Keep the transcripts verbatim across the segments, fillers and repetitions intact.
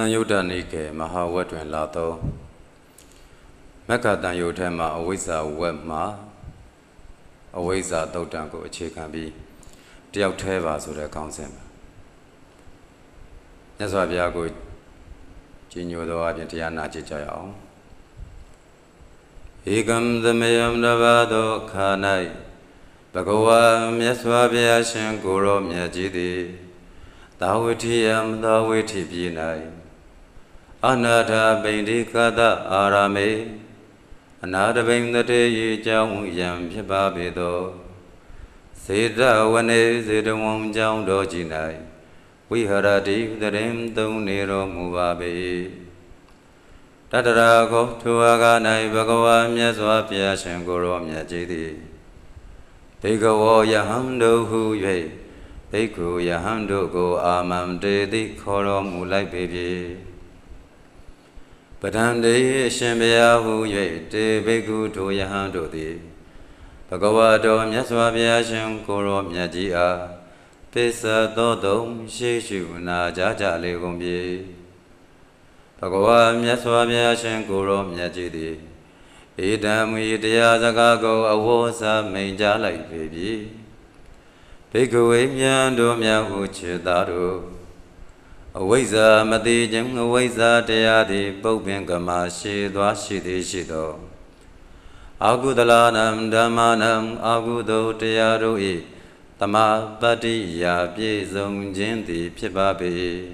Tànယုတ်တနိကေမဟာဝတ်တွင်လာသောမက္ခတန်ယုတ်ထဲမှာအဝိဇ္ဇာဝတ်မှာအဝိဇ္ဇာသုတ်တံကိုအခြေခံပြီးတယောက်ထဲပါဆိုတဲ့ခေါင်းစဉ်မှာမြတ်စွာဘုရားကိုကြီးညိုသောအပြင်တရားနာကြကြရအောင်ဧကံသမယံတဘာသောခါ၌ဘဂဝါမြတ်စွာဘုရားရှင်ကိုရောမြတ်ကြီးသည်သာဝတိယံသာဝတိပြည်၌အနာထပိန္ဒီကတအာရမေအနာတပိန္တတေရေကြောင်းယံဖြစ်ပါပေသောစေတဝနေစေတဝံကြောင်းတော်ကြီး၌ဝိဟရတိတရင်သုံးနေတော်မူပါပေတတရာကိုထိုအာဂ၌ဘဂဝါမြတ်စွာဘုရားရှင်ကိုရောမြတ်ကြီးသည်ဘေကဝောယဟံတို့ဟု၍ဘိက္ခုယဟံတို့ကိုအာမံတေတိခေါ်တော်မူလိုက်ပေပြီပဒံတေအရှင်ဘုရားဟု၍တေဘိက္ခုထိုယဟံတို့သည်ဘဂဝါတော်မြတ်စွာဘုရားရှင်ကိုရောမြတ်ကြီးအားပစ္စသောတုံရှေးရှုနာကြကြလေကုန်ပြီဘဂဝါမြတ်စွာဘုရားရှင်ကိုရောမြတ်ကြီးသည်ဧတံမူတရားစကားကိုအဝေါ်စာမိန်ကြားလိုက်ပေပြီဘိက္ခဝေမြတ်တို့မြတ်ဟုခြေသားတို့အဝိဇ္ဇာမတိခြင်းအဝိဇ္ဇာတရားသည်ပုပ္ပင်ကမရှိသွားရှိသည်ရှိသောအာဟုတလနံဓမ္မနံအာဟုသောတရားတို့၏တမပတ္တိယာပြည့်စုံခြင်းသည်ဖြစ်ပါပေ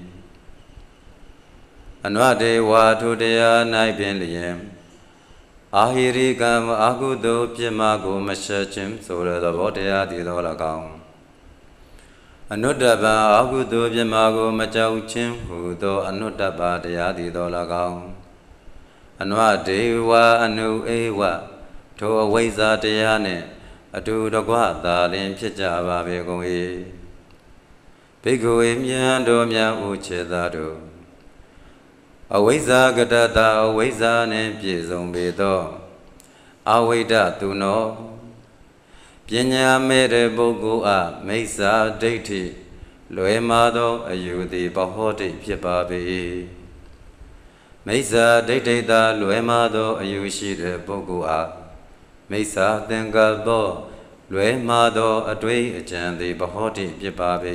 အနဝတေဝါထုတရား၌ပင်လျင်အာဟိရိကံအာဟုသောပြမကိုမရှက်ခြင်းဆိုတဲ့သဘောတရားတည်သော၎င်းအနုတ္တပံအာဟုသောပြမကိုမကြောက်ခြင်းဟူသောအနုတ္တပတရားတည်သော၎င်းအနဝတေဝါအနုဧဝထိုအဝိဇ္ဇာတရားနှင့်အတူတကွသာလင်ဖြစ်ကြပါပေကုန်၏ဘိက္ခဝေမြတ်တို့မြတ်ဥခြေသာတို့အဝိဇ္ဇာကတတအဝိဇ္ဇာနှင့်ပြည့်စုံပေသောအဝိဒ္ဓသူနောပညာမဲ့တဲ့ပုဂ္ဂိုလ်အားမိစ္ဆာဒိဋ္ဌိလွယ်မာသောအယူသည်ပဟောတိဖြစ်ပါပေမိစ္ဆာဒိဋ္ဌိသာလွယ်မာသောအယူရှိတဲ့ပုဂ္ဂိုလ်အားမိစ္ဆာသင်္ကပ္ပောလွယ်မာသောအတွေ့အကြံသည်ပဟောတိဖြစ်ပါပေ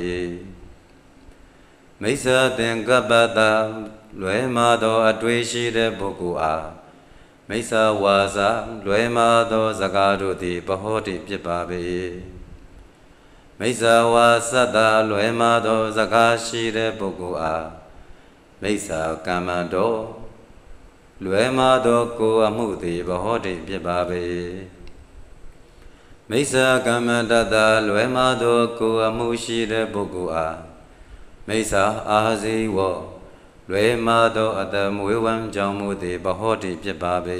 မိစ္ဆာသင်္ကပ္ပတာလွယ်မာသောအတွေ့ရှိတဲ့ပုဂ္ဂိုလ်အားမိစ္ဆာဝါစာလွယ်မာသောစကားတို့သည်ပဟောတိဖြစ်ပါပေမိစ္ဆာဝါစတ္တလွယ်မာသောစကားရှိတဲ့ပုဂ္ဂိုလ်အားမိစ္ဆာကမ္မန္တောလွယ်မာသောကိုယ်အမှုသည်ပဟောတိဖြစ်ပါပေမိစ္ဆာကမ္မန္တတလွယ်မာသောကိုယ်အမှုရှိတဲ့ပုဂ္ဂိုလ်အားမိစ္ဆာအာဇီဝလွယ်မာသောအတ္တမွေးဝမ်းကြောင့်မူသည်ပဟောတိဖြစ်ပါပေ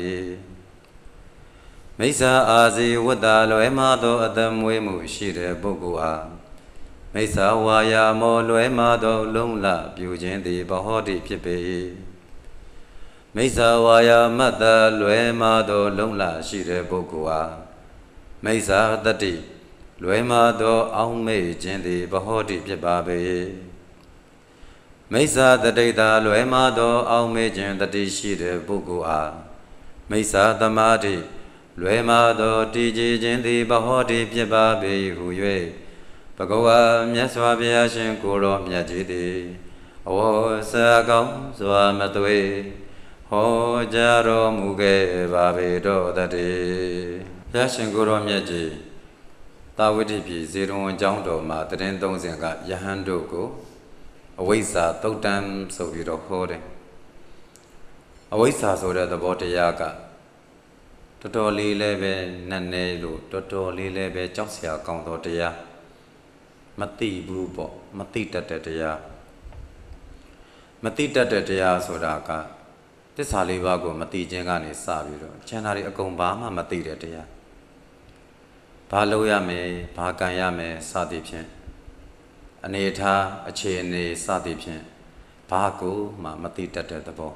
မိစ္ဆာအာဇီဝတ္တလွယ်မာသောအတ္တမွေးမှုရှိတဲ့ပုဂ္ဂိုလ်အားမိစ္ဆာဝါယာမောလွယ်မာသောလုံလပြုခြင်းသည်ပဟောတိဖြစ်ပေမိစ္ဆာဝါယာမတ္တလွယ်မာသောလုံလရှိတဲ့ပုဂ္ဂိုလ်အားမိစ္ဆာတတ္တိလွယ်မာသောအောင်းမေ့ခြင်းသည်ပဟောတိဖြစ်ပါပေမိစ္ဆာတတိတာလွယ်မာသောအောင်းမေ့ခြင်းတတိရှိတဲ့ပုဂ္ဂိုလ်အားမိစ္ဆာသမာဓိလွယ်မာသောတည်ကြည်ခြင်းသည်ပဟောတိဖြစ်ပါပေဟု၍ဘဂဝါမြတ်စွာဘုရားရှင်ကိုရောမြတ်ကြီးသည်အဝေါ်စာကောင်းစွာမသွေဟောကြားတော်မူခဲ့ပါပေတော့တည်းဘုရားရှင်ကိုရောမြတ်ကြီးသာဝတိပြည်ဇေရဝံကျောင်းတော်မှာတရင်သုံးစဉ်ကယဟန်တို့ကိုအဝိဇ္ဇာသုတ်တံဆိုပြီးတော့ဟောတယ်အဝိဇ္ဇာဆိုတဲ့သဘောတရားကတော်တော်လေးလည်းပဲနက်နဲလို့တော်တော်လေးလည်းပဲကြောက်စရာကောင်းသောတရားမသိဘူးပေါ့မသိတတ်တဲ့တရားမသိတတ်တဲ့တရားဆိုတာကသစ္စာလေးပါးကိုမသိခြင်းကနေစပြီးတော့ကျန်တာတွေအကုန်ဘာမှမသိတဲ့တရားဘာလုပ်ရမယ်ဘာကံရမယ်စသည်ဖြင့်အနေထားအခြေအနေစသည်ဖြင့်ဘာကိုမှမသိတတ်တဲ့သဘော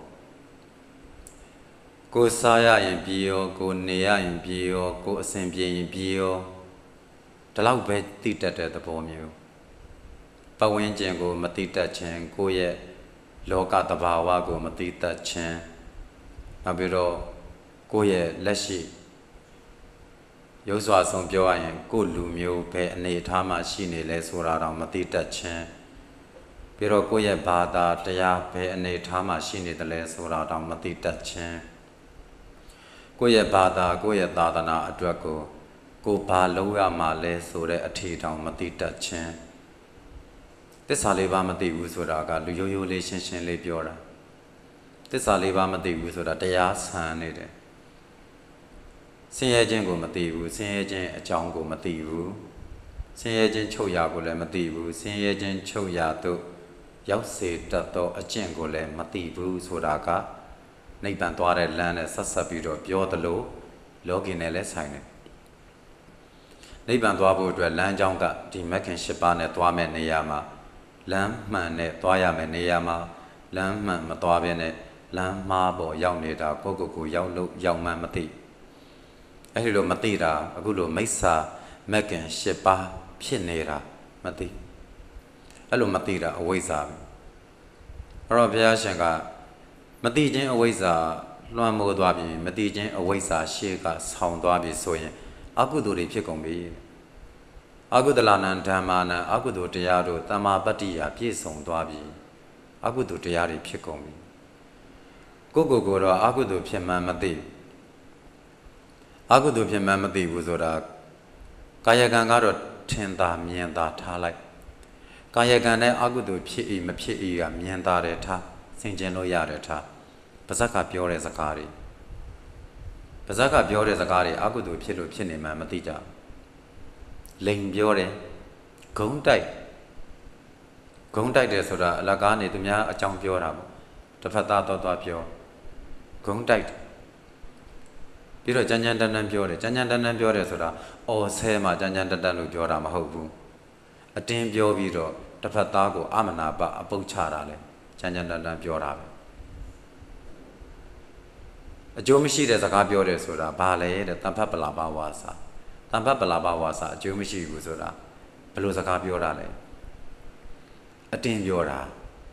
ကိုစားရရင်ပြီးရောကိုနေရရင်ပြီးရောကိုအစဉ်ပြေရင်ပြီးရောဒီလောက်ပဲသိတတ်တဲ့သဘောမျိုးပတ်ဝန်းကျင်ကိုမသိတတ်ခြင်းကိုယ့်ရဲ့လောကတဘာဝကိုမသိတတ်ခြင်းနောက်ပြီးတော့ကိုယ့်ရဲ့လက်ရှိရုပ်စွာဆုံးပြောရရင်ကိုယ်လူမျိုးပဲအနေအထားမှရှိနေလဲဆိုတာတော့မသိတတ်ခြင်းပြီးတော့ကိုယ့်ရဲ့ဘာသာတရားပဲအနေအထားမှရှိနေတယ်လဲဆိုတာတော့မသိတတ်ခြင်းကိုယ့်ရဲ့ဘာသာကိုယ့်ရဲ့သာသနာအတွက်ကိုကိုယ်ဘာလုပ်ရမှလဲဆိုတဲ့အထီတောင်မသိတတ်ခြင်းသစ္စာလေးပါးမသိဘူးဆိုတာကလူရိုးရိုးလေးရှင်းရှင်းလေးပြောတာသစ္စာလေးပါးမသိဘူးဆိုတာတရားဆန်နေတယ်ဆင်းရဲခြင်းကိုမသိဘူးဆင်းရဲခြင်းအကြောင်းကိုမသိဘူးဆင်းရဲခြင်းချုပ်ရာကိုလည်းမသိဘူးဆင်းရဲခြင်းချုပ်ရာသို့ရောက်စေတတ်သောအကျင့်ကိုလည်းမသိဘူးဆိုတာကနိဗ္ဗာန်သွားတဲ့လမ်းနဲ့ဆက်ဆက်ပြီးတော့ပြောသလိုလောကီနဲ့လည်းဆိုင်တယ်နိဗ္ဗာန်သွားဖို့အတွက်လမ်းကြောင်းကဒီမဂ်ခင်၈ပါးနဲ့သွားမဲ့နေရာမှာလမ်းမှန်နဲ့သွားရမယ့်နေရာမှာလမ်းမှန်မသွားဘဲနဲ့လမ်းမှားပေါ်ရောက်နေတာကိုယ့်ကိုယ်ကိုရောက်လို့ရောက်မှမသိအဲ့ဒီလိုမသိတာအခုလိုမိစ္ဆာမဂ်ခင်၈ပါးဖြစ်နေတာမသိအဲ့လိုမသိတာအဝိဇ္ဇာပဲအဲ့တော့ဘုရားရှင်ကမသိခြင်းအဝိဇ္ဇာလွှမ်းမိုးသွားပြီမသိခြင်းအဝိဇ္ဇာရှေ့ကဆောင်းသွားပြီဆိုရင်အကုသိုလ်တွေဖြစ်ကုန်ပြီအကုသလနံဓမ္မာနံအကုသိုလ်တရားတို့တမ္မာပတ္တိယပြည့်စုံသွားပြီအကုသိုလ်တရားတွေဖြစ်ကုန်ပြီကိုယ့်ကိုယ်ကိုယ်တော့အကုသိုလ်ဖြစ်မှန်းမသိအကုသိုလ်ဖြစ်မှန်းမသိဘူးဆိုတာကာယကံကတော့ထင်သာမြင်သာထားလိုက်ကာယကံနဲ့အကုသိုလ်ဖြစ်၏မဖြစ်၏ကမြင်သာတယ်ထားဆင်ခြင်လို့ရတယ်ထားပါဇက်ကပြောတဲ့စကားတွေပါဇက်ကပြောတဲ့စကားတွေအကုသိုလ်ဖြစ်လို့ဖြစ်နေမှမသိကြလိန်ပြောတယ်ဂုံးတိုက်ဂုံးတိုက်တယ်ဆိုတာအလကားနေသူများအကြောင်းပြောတာပေါ့တစ်ဖက်သားတော့တော့ပြောဂုံးတိုက်ပြီးတော့ကြမ်းကြမ်းတန်းတန်းပြောတယ်ကြမ်းကြမ်းတန်းတန်းပြောတယ်ဆိုတာအော်ဆဲမှာကြမ်းကြမ်းတန်းတန်းလို့ပြောတာမဟုတ်ဘူးအတင်းပြောပြီးတော့တစ်ဖက်သားကိုအမနာပအပုတ်ချတာလေကြမ်းကြမ်းတန်းတန်းပြောတာပဲအကျိုးမရှိတဲ့စကားပြောတယ်ဆိုတာဘာလဲတဲ့တန်ဖတ်ပလာပါဝါစာတန်ဖတ်ပလာပါဝါစာအကျိုးမရှိဘူးဆိုတာဘယ်လိုစကားပြောတာလဲအတင်းပြောတာ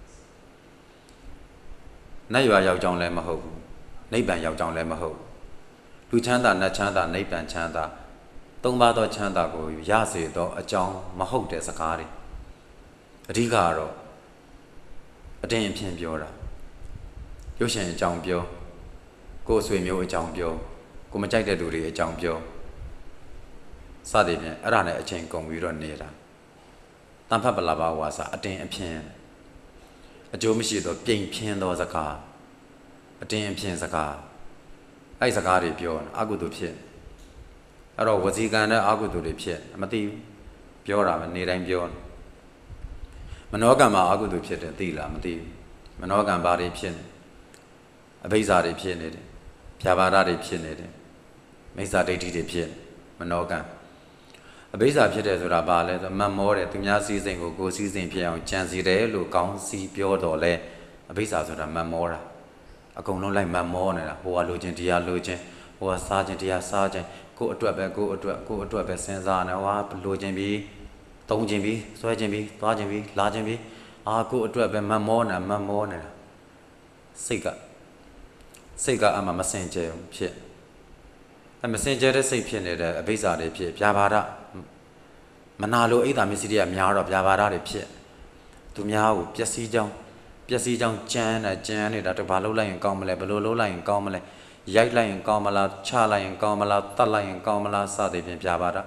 နတ်ရွာရောက်ကြောင်းလည်းမဟုတ်ဘူးနိဗ္ဗာန်ရောက်ကြောင်းလည်းမဟုတ်လူချမ်းသာနတ်ချမ်းသာနိဗ္ဗာန်ချမ်းသာသုံးပါးသောချမ်းသာကိုရစေသောအကြောင်းမဟုတ်တဲ့စကားတွေအဓိကကတော့အတင်းအဖျင်းပြောတာရုပ်ရှင်အကြောင်းပြောကိုယ်ဆွေမျိုးအကြောင်းပြောကိုမကြိုက်တဲ့လူတွေအကြောင်းပြောစသည်ဖြင့်အဲ့ဒါနဲ့အချိန်ကုန်ပြီးတော့နေတာတန်ဖတ်ပလာပါဝါစာအတင်းအဖျင်းအကျိုးမရှိသောပြိမ်ဖျင်းသောစကားအတင်းအဖျင်းစကားအဲ့စကားတွေပြောအကုသိုလ်ဖြစ်အဲ့တော့ဝစီကံနဲ့အကုသိုလ်တွေဖြစ်မသိဘူးပြောတာပဲနေတိုင်းပြောမနောကံမှာအကုသိုလ်ဖြစ်တယ်သိလားမသိဘူးမနောကံဘာတွေဖြစ်အဘိဇ္ဇာတွေဖြစ်နေတယ်ဖြာပါဒတွေဖြစ်နေတယ်မိစ္ဆာဒိဋ္ဌိတွေဖြစ်မနောကံအဘိဇ္ဇာဖြစ်တယ်ဆိုတာဘာလဲဆိုမတ်မောတယ်သူများစည်းစိမ်ကိုကိုယ်စည်းစိမ်ဖြစ်အောင်ကြံစီတယ်လို့ကောင်းစီပြောတော့လဲအဘိဇ္ဇာဆိုတာမတ်မောတာအကုန်လုံးလိုက်မတ်မောနေတာဟိုကလိုချင်တရားလိုချင်ဟိုကစားချင်တရားစားချင်ကိုယ်အတွက်ပဲကိုယ်အတွက်ကိုယ်အတွက်ပဲစဉ်းစားနေဟိုကလိုချင်ပြီးတုံးချင်ပြီးဆွဲချင်ပြီးသွားချင်ပြီးလာချင်ပြီးအာကိုယ်အတွက်ပဲမတ်မောနေတာမတ်မောနေတာစိတ်ကစိတ်ကအမှမစင်ကြယ်ဖြစ်အမစင်ကြယ်တဲ့စိတ်ဖြစ်နေတဲ့အဘိဇ္ဇာတွေဖြစ်ဗျာပါဒမနာလိုအိတ်တာမျက်စိတွေကများတော့ဗျာပါဒတွေဖြစ်သူများကိုပျက်စီးကြောင်းပျက်စီးကြောင်းကြမ်းတာကြမ်းနေတာတဘာလို့လိုက်ရင်ကောင်းမလဲဘယ်လိုလုပ်လိုက်ရင်ကောင်းမလဲရိုက်လိုက်ရင်ကောင်းမလားချလိုက်ရင်ကောင်းမလားတတ်လိုက်ရင်ကောင်းမလားစသည်ဖြင့်ဗျာပါဒ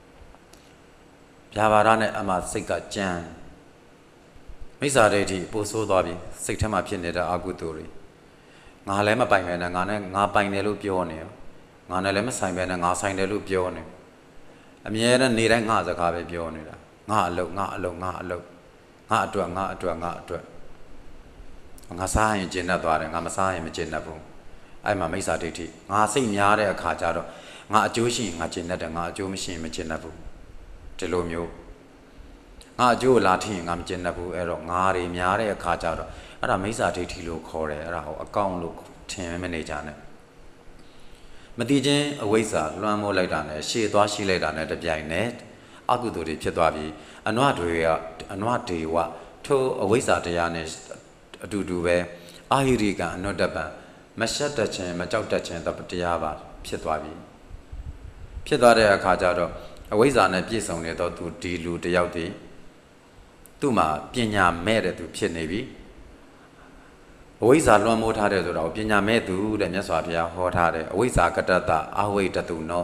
ဗျာပါဒနဲ့အမှစိတ်ကကြမ်းမိစ္ဆာဒိဋ္ဌိပို့ဆိုးသွားပြီစိတ်ထဲမှာဖြစ်နေတဲ့အကုသိုလ်တွေငါလည်းမပိုင်ပဲနဲ့ငါနဲ့ငါပိုင်တယ်လို့ပြောနေရောငါနဲ့လည်းမဆိုင်ပဲနဲ့ငါဆိုင်တယ်လို့ပြောနေအမြဲတမ်းနေတိုင်းငါစကားပဲပြောနေတာငါအလုပ်ငါအလုပ်ငါအလုပ်ငါအတွက်ငါအတွက်ငါအတွက်ငါစားရင်ကျင်တတ်သွားတယ်ငါမစားရင်မကျင်တတ်ဘူးအဲ့မှာမိစ္ဆာဒိဋ္ဌိငါစိတ်များတဲ့အခါကျတော့ငါအကျိုးရှိရင်ငါကျင်တတ်တယ်ငါအကျိုးမရှိရင်မကျင်တတ်ဘူးဒီလိုမျိုးငါအကျိုးလာထင်ရင်ငါမကျင်တတ်ဘူးအဲ့တော့ငါတွေများတဲ့အခါကျတော့အဲ့ဒါမိစ္ဆာဒိဋ္ဌိလို့ခေါ်တယ်အဲ့ဒါဟောအကောင့်လို့ထင်မနေကြနဲ့မတိချင်းအဝိဇ္ဇာလွှမ်းမိုးလိုက်တာနဲ့ရှေ့သွားရှိလိုက်တာနဲ့တပြိုင်နက်အကုသိုလ်တွေဖြစ်သွားပြီးအနွဒေကအနွဒေဝထိုအဝိဇ္ဇာတရားနဲ့အတူတူပဲအာဟိရိကအနုတ္တပံမရှက်တတ်ခြင်းမကြောက်တတ်ခြင်းတရားပါဖြစ်သွားပြီဖြစ်သွားတဲ့အခါကျတော့အဝိဇ္ဇာနဲ့ပြည့်စုံနေတော့သူဒီလူတယောက်တည်းသူ့မှာပညာမဲ့တဲ့သူဖြစ်နေပြီအဝိဇ္ဇာလွှမ်းမိုးထားတဲ့ဆိုတော့ပညာမဲ့သူတဲ့မြတ်စွာဘုရားဟောထားတယ်အဝိဇ္ဇာကတ္တတအဝိတတုနော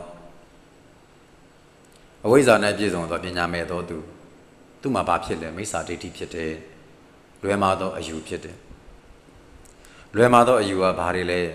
အဝိဇ္ဇာနဲ့ပြည့်စုံသောပညာမဲ့သောသူသူ့မှာဘာဖြစ်လဲမိစ္ဆာဒိဋ္ဌိဖြစ်တယ်လွယ်မာသောအယူဖြစ်တယ်လွယ်မာသောအယူကဘာတွေလဲ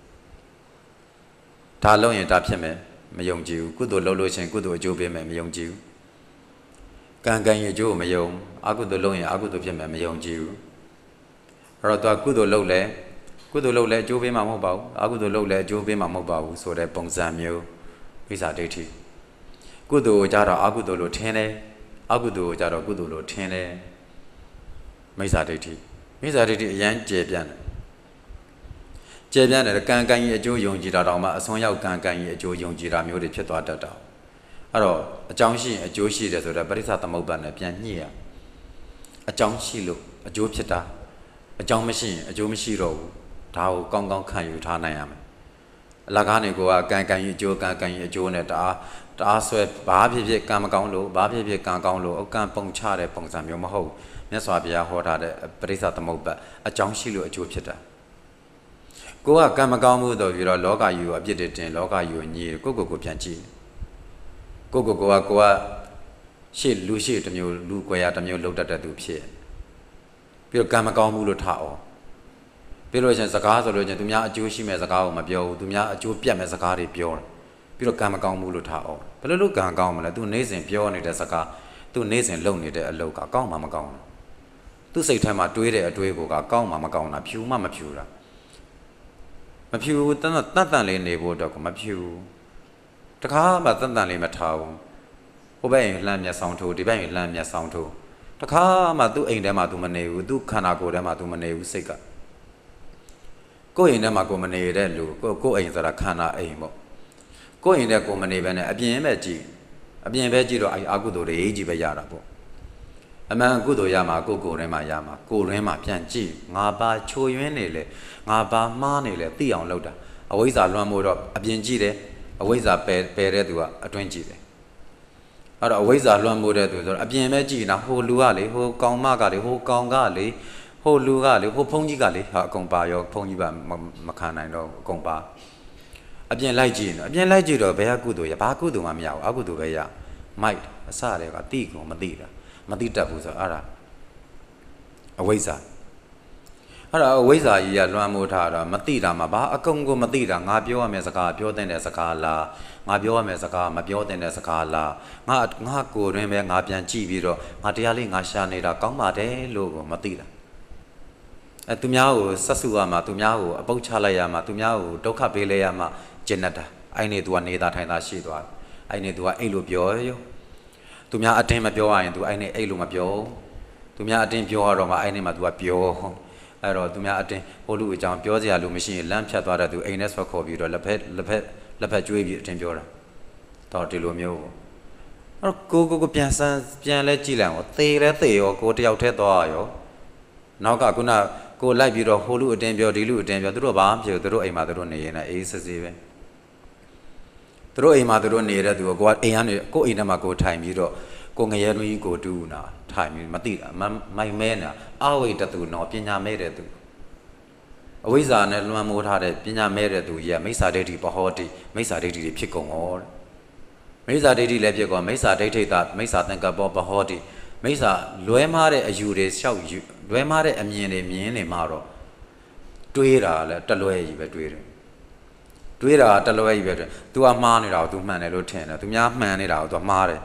ဒါလုံးရင်ဒါဖြစ်မယ်မယုံကြည်ဘူးကုသိုလ်လုပ်လို့ရှင်ကုသိုလ်အကျိုးပေးမယ်မယုံကြည်ဘူးကံကံရဲ့အကျိုးကိုမယုံအကုသိုလ်လုပ်ရင်အကုသိုလ်ဖြစ်မယ်မယုံကြည်ဘူးအဲ့တော့သူကကုသိုလ်လုပ်လဲကုသိုလ်လုပ်လဲအကျိုးပေးမှာမဟုတ်ပါဘူးအကုသိုလ်လုပ်လဲအကျိုးပေးမှာမဟုတ်ပါဘူးဆိုတဲ့ပုံစံမျိုးမိစ္ဆာဒိဋ္ဌိကုသိုလ်ကိုကြတော့အကုသိုလ်လို့ထင်တယ်အကုသိုလ်ကိုကြတော့ကုသိုလ်လို့ထင်တယ်မိစ္ဆာဒိဋ္ဌိမိစ္ဆာဒိဋ္ဌိအရန်ကျေပြန့်တယ်ကျေပြန့်တယ်ကံကံရဲ့အကျိုးယုံကြည်တာတောင်မှအစွန်းရောက်ကံကံရဲ့အကျိုးယုံကြည်တာမျိုးတွေဖြစ်သွားတတ်တာအဲ့တော့အကြောင်းရှိရင်အကျိုးရှိတယ်ဆိုတော့ပရိစ္ဆသမုပ္ပါဒ်နဲ့ပြန်ညှိရအကြောင်းရှိလို့အကျိုးဖြစ်တာအကြောင်းမရှိရင်အကျိုးမရှိတော့ဘူးဒါကိုကောင်းကောင်းခံယူထားနိုင်ရမယ်အလကားနေကိုကကံကံရဲ့အကျိုးကံကံရဲ့အကျိုးနဲ့တအားတအားဆွဲဘာဖြစ်ဖြစ်ကံမကောင်းလို့ဘာဖြစ်ဖြစ်ကံကောင်းလို့အကံပုံချတဲ့ပုံစံမျိုးမဟုတ်မြတ်စွာဘုရားဟောထားတဲ့ပရိစ္ဆသမုပ္ပါဒ်အကြောင်းရှိလို့အကျိုးဖြစ်တာကိုကကံမကောင်းမှုတော့ပြီးတော့လောကကြီးကိုအပြစ်တင်လောကကြီးကိုညှိကိုကိုကိုပြန်ကြည့်ကိုကိုကိုကကိုကရှေ့လူရှေ့တစ်မျိုးလူကွယ်ရတစ်မျိုးလှုပ်တတ်တဲ့သူဖြစ်ပြီးတော့ကံမကောင်းမှုလို့ထားအောင်ပြီးလို့ရှင်စကားဆိုလို့ရှင်သူများအကျိုးရှိမဲ့စကားကိုမပြောဘူးသူများအကျိုးပြတ်မဲ့စကားတွေပြောတယ်ပြီးတော့ကံမကောင်းမှုလို့ထားအောင်ဘယ်လိုလုပ်ကံကောင်းမလဲသူနေစဉ်ပြောနေတဲ့စကားသူနေစဉ်လုပ်နေတဲ့အလုပ်ကကောင်းမှမကောင်းဘူးသူစိတ်ထဲမှာတွေးတဲ့အတွေးကိုကကောင်းမှမကောင်းတာဖြူမှမဖြူတာမဖြူတန်တန်တန်လေးနေဖို့တော့မဖြူတခါမှတန်တန်လေးမထားဘူးဟိုဘက်ရင်လှမ်းမျက်ဆောင်ထိုးဒီဘက်ရင်လှမ်းမျက်ဆောင်ထိုးတခါမှသူ့အိမ်ထဲမှာသူမနေဘူးသူ့ခန္ဓာကိုယ်ထဲမှာသူမနေဘူးစိတ်ကကိုယ်အိမ်ထဲမှာကိုမနေတဲ့လူကိုကိုယ်အိမ်ဆိုတာခန္ဓာအိမ်ပေါ့ကိုယ်အိမ်ထဲကိုမနေဘဲနဲ့အပြင်ပဲကြည့်အပြင်ပဲကြည့်တော့အဲအကုသိုလ်တွေကြီးပဲရတာပေါ့အမှန်ကုသိုလ်ရမှာကိုယ်ကိုယ်ထဲမှာရမှာကိုယ်ရင်းမှာပြန်ကြည့်ငါပါချိုယွင်းနေလေငါပါမှားနေလေသိအောင်လုပ်တာအဝိဇ္ဇာလွှမ်းမိုးတော့အပြင်ကြည့်တယ်အဝိဇ္ဇာပယ်ပယ်တဲ့သူကအတွင်းကြည့်တယ်အဲ့တော့အဝိဇ္ဇာလွှမ်းမိုးတဲ့သူဆိုတော့အပြင်ပဲကြည့်နေတာဟိုလူကလေဟိုကောင်မကလေဟိုကောင်ကလေဟိုလူကလေဟိုဖုန်းကြီးကလေဟာအကုန်ပါရောဖုန်းကြီးပါမခံနိုင်တော့အကုန်ပါအပြင်လိုက်ကြည့်နော်အပြင်လိုက်ကြည့်တော့ဘယ်ကကုသိုလ်ရဘာကုသိုလ်မှမရဘူးအကုသိုလ်ပဲရမိုက်အစတွေကတိကုန်မသိတာမသိတတ်ဘူးဆိုတော့အဲ့ဒါအဝိဇ္ဇာအဲ့ဒါအဝိဇ္ဇာကြီးကလွှမ်းမိုးထားတာမသိတာမှာဘာအကုန်ကိုမသိတာငါပြောရမယ့်စကားပြောတဲ့စကားလားငါပြောရမယ့်စကားမပြောတဲ့စကားလားငါငါကိုယ်တွင်ပဲငါပြန်ကြည့်ပြီးတော့ငါတရားလေးငါရှာနေတာကောင်းပါတယ်လို့ကိုမသိတာအဲသူများကိုဆက်စုရမှာသူများကိုအပုတ်ချလိုက်ရမှာသူများကိုဒုက္ခပေးလိုက်ရမှာကျင့်တတ်တာအဲ့နေ तू ကနေတာထိုင်တာရှိသွားအဲ့နေ तू ကအဲ့လိုပြောရောသူများအတင်းမပြောရရင် तू အဲ့နေအဲ့လိုမပြောသူများအတင်းပြောရတော့မှအဲ့နေမှာ तू ကပြောအဲ့တော့သူများအတင်းဟိုလူအကြောင်းပြောစရာလူမရှိရင်လမ်းဖြတ်သွားတဲ့ तू အိမ်နဲ့ဆွဲခေါ်ပြီးတော့လက်ဖက်လက်ဖက်လက်ဖက်ကျွေးပြီးအတင်းပြောတာတော့ဒီလိုမျိုးအဲ့တော့ကိုကိုကိုပြန်စမ်းပြန်လဲကြည့်လိုက်အောင်သေလဲသေရောကိုတယောက်တည်းသွားရောနောက်ကခုနကိုလိုက်ပြီးတော့ဟိုလူအတင်းပြောဒီလူအတင်းပြောသူတို့ဘာမှမဖြစ်ဘူးသူတို့အိမ်မှာသူတို့နေရင်လည်းအေးစစ်စစ်ပဲသူတို့အိမ်မှာသူတို့နေတဲ့သူကကိုကအိမ်ကနေကိုအိမ်ထဲမှာကိုထိုင်ပြီးတော့ကိုငရဲတွင်းကိုတူးနာထိုင်ပြီးမသိတာမိုင်မဲနာအဝိတတူနော်ပညာမဲတဲ့သူအဝိဇ္ဇာနဲ့လွှမ်းမိုးထားတဲ့ပညာမဲတဲ့သူကြီးကမိစ္ဆာဒိဋ္ဌိပဟောတိမိစ္ဆာဒိဋ္ဌိတွေဖြစ်ကုန်ရောတဲ့မိစ္ဆာဒိဋ္ဌိလည်းဖြစ်ကုန်မိစ္ဆာဒိဋ္ဌိတာမိစ္ဆာသင်္ကပ္ပပဟောတိမိစ္ဆာလွဲမားတဲ့အယူတွေလျှောက်ယူလွဲမားတဲ့အမြင်တွေမြင်နေမှာတော့တွေးတာလဲတလွဲကြီးပဲတွေးတယ်တွေးတာတလွဲကြီးပဲတွေး तू ကမှားနေတာကို तू မှန်တယ်လို့ထင်တယ် तू များမှန်နေတာကို तू မှားတယ်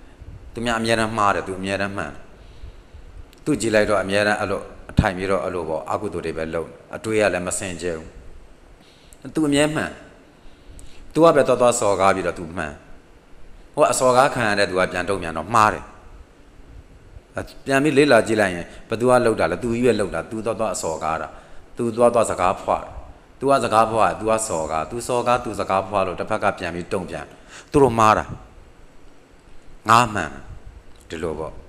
तू များအမြဲတမ်းမှားတယ် तू အမြဲတမ်းမှန် तू ကြည့်လိုက်တော့အမြဲတမ်းအဲ့လိုအထိုင်ပြီးတော့အဲ့လိုပေါ့အကုသိုလ်တွေပဲလုပ်အတွေးရလည်းမစင်ကြဘူး तू အမြဲမှန် तू ကပဲတော်တော်စော်ကားပြီးတော့ तू မှန်ဟိုအစော်ကားခံရတဲ့ तू ကပြန်တုံ့ပြန်တော့မှားတယ်ပြန်ပြီးလေးလာကြည့်လိုက်ရင်ဘသူကလှုပ်တာလဲ तू ကြီးပဲလှုပ်တာ तू တော့တော့အစော်ကားတာ तू သွားသွားစကားဖွာ तू ကစကားဖွာ तू ကစော်ကား तू စော်ကား तू စကားဖွာလို့တစ်ဖက်ကပြန်ပြီးတုံ့ပြန်သူတို့မှားတာငါမှန်ဒီလိုပေါ့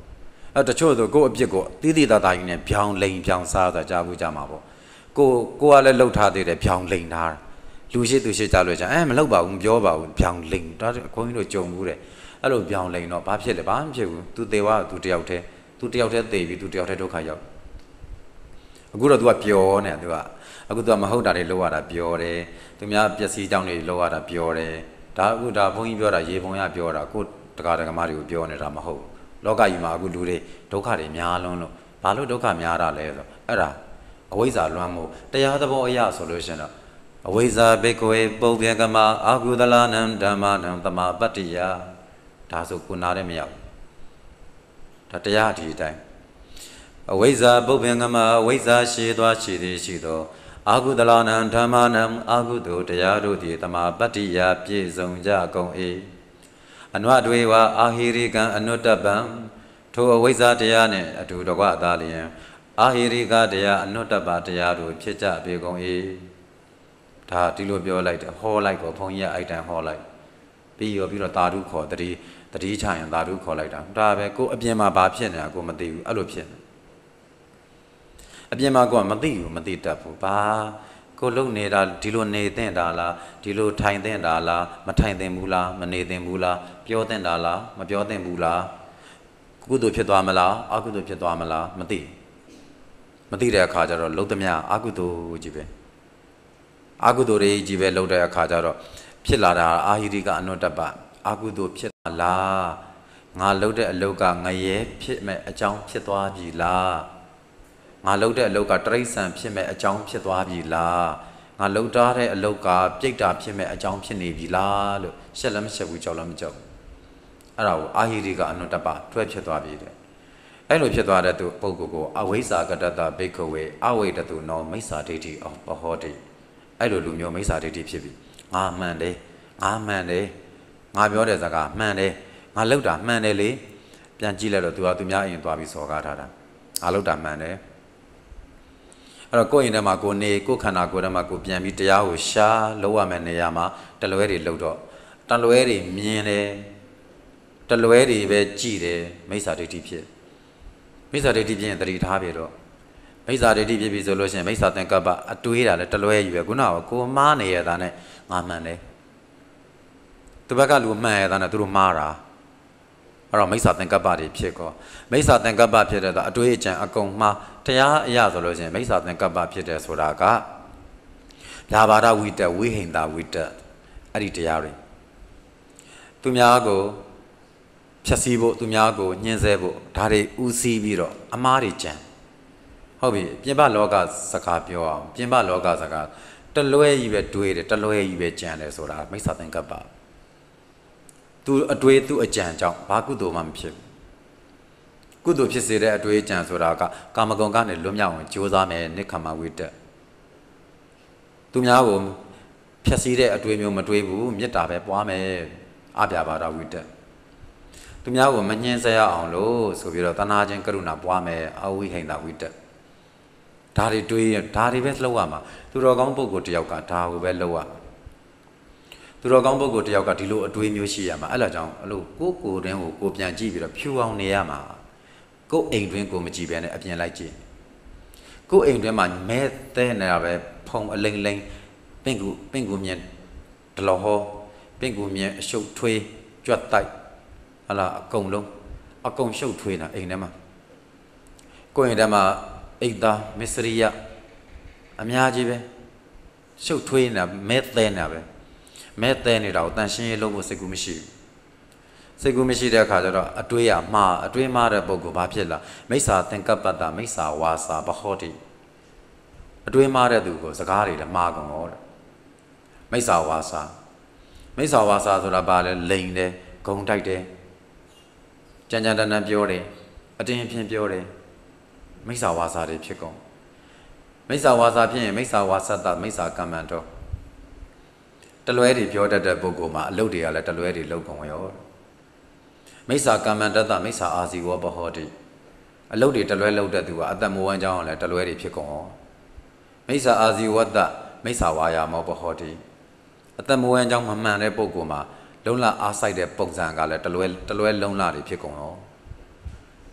အဲ့တချို့ဆိုကိုယ့်အပြစ်ကိုတိတိတသားကြီးနဲ့ပြောင်းလိန်ပြောင်းစားတာကြားဘူးကြမှာပေါ့ကိုကိုကလည်းလှုပ်ထားသေးတယ်ပြောင်းလိန်ထားလူရှိသူရှိကြလို့ကြာအဲမလှုပ်ပါဘူးမပြောပါဘူးပြောင်းလိန်ဒါခွန်ကြီးတို့ကြုံဘူးတဲ့အဲ့လိုပြောင်းလိန်တော့ဘာဖြစ်လဲဘာမှဖြစ်ဘူးသူသေသွားသူတယောက်တည်းသူတယောက်တည်းသေပြီးသူတယောက်တည်းဒုက္ခရောက်အခုတော့ तू ကပျော်နေ तू ကအခု तू ကမဟုတ်တာတွေလောက်ရတာပျော်တယ်သူများပျက်စီးကြောင်းတွေလောက်ရတာပျော်တယ်ဒါအခုဒါဘုန်းကြီးပြောတာရေပုံရပြောတာကိုတကားတကမားတွေကိုပြောနေတာမဟုတ်လောကကြီးမှာအခုလူတွေဒုက္ခတွေများလွန်းလို့ဘာလို့ဒုက္ခများတာလဲဆိုအဲ့ဒါအဝိဇ္ဇာလွမ်းမှုတရားသဘောအရဆိုလို့ရှင်တော့အဝိဇ္ဇာဘိကဝေပုပ္ပယကမအာဟုသလနံဓမ္မနံသမာပတ္တိယဒါဆိုကိုနားလည်းမရောက်ဒါတရားဒီအတိုင်းအဝိဇ္ဇာပုပ္ပယကမအဝိဇ္ဇာရှိသွားရှိသည်ရှိသောအာဟုသလနံဓမ္မနံအာဟုတုတရားတို့သည်သမာပတ္တိယပြည့်စုံကြကုန်၏အနဝတွေဝအာဟိရိကံအနုတ္တပံထိုအဝိဇ္ဇာတရားနှင့်အတူတကွအသာလျင်အာဟိရိကတရားအနုတ္တပတရားတို့ဖြစ်ကြပေကုန်၏ဒါဒီလိုပြောလိုက်တယ်ဟောလိုက်တော့ဘုန်းကြီးကအဲ့တန်ဟောလိုက်ပြီးရောပြီးတော့သာဓုခေါ်တတိတတိချရင်သာဓုခေါ်လိုက်တာဒါပဲကိုအပြင်မှာဘာဖြစ်နေတာကိုမသိဘူးအဲ့လိုဖြစ်နေအပြင်မှာကိုကမသိဘူးမသိတတ်ဘူးဘာကိုလုံနေတာဒီလိုနေသင့်တာလားဒီလိုထိုင်သင့်တာလားမထိုင်သင့်ဘူးလားမနေသင့်ဘူးလားပြောသင့်တာလားမပြောသင့်ဘူးလားကုသိုလ်ဖြစ်သွားမလားအကုသိုလ်ဖြစ်သွားမလားမသိမသိတဲ့အခါကျတော့လုံသမျှအကုသိုလ်ကြီးပဲအကုသိုလ်တွေကြီးပဲလုံတဲ့အခါကျတော့ဖြစ်လာတာအာဟိရိကအနုတ္တပအကုသိုလ်ဖြစ်လာလားငါလုံတဲ့အလုတ်ကငရဲဖြစ်မဲ့အကြောင်းဖြစ်သွားပြီလားငါလှုပ်တဲ့အလုတ်ကတရိษံဖြစ်မဲ့အကြောင်းဖြစ်သွားပြီလားငါလှုပ်ထားတဲ့အလုတ်ကပြိတ္တာဖြစ်မဲ့အကြောင်းဖြစ်နေပြီလားလို့ရှက်လည်းမရှက်ဘူးကြောက်လည်းမကြောက်ဘူးအဲ့ဒါကိုအာဟိရိကအနုတ္တပတွဲဖြစ်သွားပြီတဲ့အဲ့လိုဖြစ်သွားတဲ့သူပုဂ္ဂိုလ်ကိုအဝိဇ္ဇာကတ္တတဘိက္ခဝေအဝိတတုနောမိစ္ဆာဒိဋ္ဌိအောပဟောတိအဲ့လိုလူမျိုးမိစ္ဆာဒိဋ္ဌိဖြစ်ပြီငါမှန်တယ်ငါမှန်တယ်ငါပြောတဲ့စကားမှန်တယ်ငါလှုပ်တာမှန်တယ်လေပြန်ကြည့်လိုက်တော့သူကသူများအိမ်သွားပြီးစော်ကားထားတာငါလှုပ်တာမှန်တယ်အဲ့တော့ကိုယ်ရင်ထဲမှာကိုနေကိုခန္ဓာကိုယ်ထဲမှာကိုပြန်ပြီးတရားကိုရှားလောက်ရမယ့်နေရာမှာတလွဲတွေလှုပ်တော့တလွဲတွေမြင်တယ်တလွဲတွေပဲကြည်တယ်မိစ္ဆာဒိဋ္ဌိဖြစ်မိစ္ဆာဒိဋ္ဌိဖြစ်ရင်တတိထားပြီတော့မိစ္ဆာဒိဋ္ဌိဖြစ်ပြီဆိုလို့ရှိရင်မိစ္ဆာသင်္ကပ္ပအတွေးတာလည်းတလွဲကြီးပဲခုနကကိုမားနေရတာနဲ့ငါမှန်တယ်သူဘက်ကလူမှန်ရတာနဲ့သူတို့မှားတာအဲ့တော့မိစ္ဆာသင်္ကပ္ပတွေဖြစ်ကောမိစ္ဆာသင်္ကပ္ပဖြစ်တဲ့အတွေ့အကြံအကုန်မှားတရားအရာဆိုလို့ရှိရင်မိစ္ဆာသင်္ကပ္ပဖြစ်တယ်ဆိုတာကဗျာပါဒဝိတ္တဝိဟိန္တာဝိတ္တအဲ့ဒီတရားတွေသူများကိုဖြည့်ဆည်းဖို့သူများကိုညှင်းဆဲဖို့ဒါတွေဥစည်းပြီးတော့အမားတွေကြံဟုတ်ပြီပြင်ပလောကစကားပြောအောင်ပြင်ပလောကစကားတလွဲကြီးပဲတွေးတယ်တလွဲကြီးပဲကြံတယ်ဆိုတာမိစ္ဆာသင်္ကပ္ပသူအတွေးသူအကြံကြောင့်ဘာကုသိုလ်မှမဖြစ်ဘူးကုသိုလ်ဖြစ်စေတဲ့အတွေးအကြံဆိုတာကကာမဂုဏ်ကနေလွတ်မြောက်အောင်ကြိုးစားမယ်နိက္ခမဝိတ္တသူများကိုဖြည့်ဆည်းတဲ့အတွေးမျိုးမတွေးဘူးမေတ္တာပဲပွားမယ်အပြာပါဒဝိတ္တသူများကိုမညှင်းဆဲရအောင်လို့ဆိုပြီးတော့တဏှာချင်းကရုဏာပွားမယ်အဝိဟိန္ဒဝိတ္တဒါတွေတွေးဒါတွေပဲလှုပ်ရမှာသူတော်ကောင်းပုဂ္ဂိုလ်တယောက်ကဒါကိုပဲလှုပ်ရမှာသူတော်ကောင်းပုဂ္ဂိုလ်တယောက်ကဒီလိုအတွေးမျိုးရှိရမှာအဲ့ဒါကြောင့်အဲ့လိုကိုယ်ကိုယ်တွင်းကိုကိုပြန်ကြည့်ပြီးတော့ဖြူအောင်နေရမှာကိုယ်အိမ်တွင်းကိုမကြည့်ဘဲနဲ့အပြင်လိုက်ကြည့်ကိုယ်အိမ်တွင်းမှာမဲတဲ့နေတာပဲဖုံအလိမ့်လိမ့်ပင့်ကူပင့်ကူမြင်ဒလောဟောပင့်ကူမြင်အရှုပ်ထွေးကြွတ်တိုက်ဟလာအကုန်လုံးအကုန်ရှုပ်ထွေးနေတာအိမ်ထဲမှာကိုယ်အိမ်ထဲမှာအိတ်သားမစ္စရိယအများကြီးပဲရှုပ်ထွေးနေတာမဲတဲ့နေတာပဲမဲတဲ့နေတာကိုတန်ရှင်းရေးလုပ်ဖို့စိတ်ကူးမရှိဘူးစိတ်ကူးမရှိတဲ့အခါကျတော့အတွေးရမှားအတွေးမှားတဲ့ပုဂ္ဂိုလ်ဘာဖြစ်လာမိစ္ဆာသင်္ကပ္ပတမိစ္ဆာဝါစာဘဟောတိအတွေးမှားတဲ့သူကိုစကားတွေလည်းမှားကုန်ရောတဲ့မိစ္ဆာဝါစာမိစ္ဆာဝါစာဆိုတာဘာလဲလိန်တယ်ဂုံတိုက်တယ်ကြံကြံတန်းတန်းပြောတယ်အတင်းအဖျင်းပြောတယ်မိစ္ဆာဝါစာတွေဖြစ်ကုန်မိစ္ဆာဝါစာဖြစ်ရင်မိစ္ဆာဝါစတ္တမိစ္ဆာကမ္မန္တောတလွဲတွေပြောတတ်တဲ့ပုဂ္ဂိုလ်မှာအလုပ်တွေကလည်းတလွဲတွေလုပ်ကုန်ရောမိစ္ဆာကမ္မန္တတမိစ္ဆာအာဇီဝဘဟောတိအလုပ်တွေတလွဲလုပ်တတ်သူကအတ္တမောဝမ်းကြောင်းလည်းတလွဲတွေဖြစ်ကုန်ရောမိစ္ဆာအာဇီဝတ္တမိစ္ဆာဝါယာမောဘဟောတိအတ္တမောဝမ်းကြောင်းမမှန်တဲ့ပုဂ္ဂိုလ်မှာလုံလအားဆိုင်တဲ့ပုံစံကလည်းတလွဲတလွဲလုံလတွေဖြစ်ကုန်ရော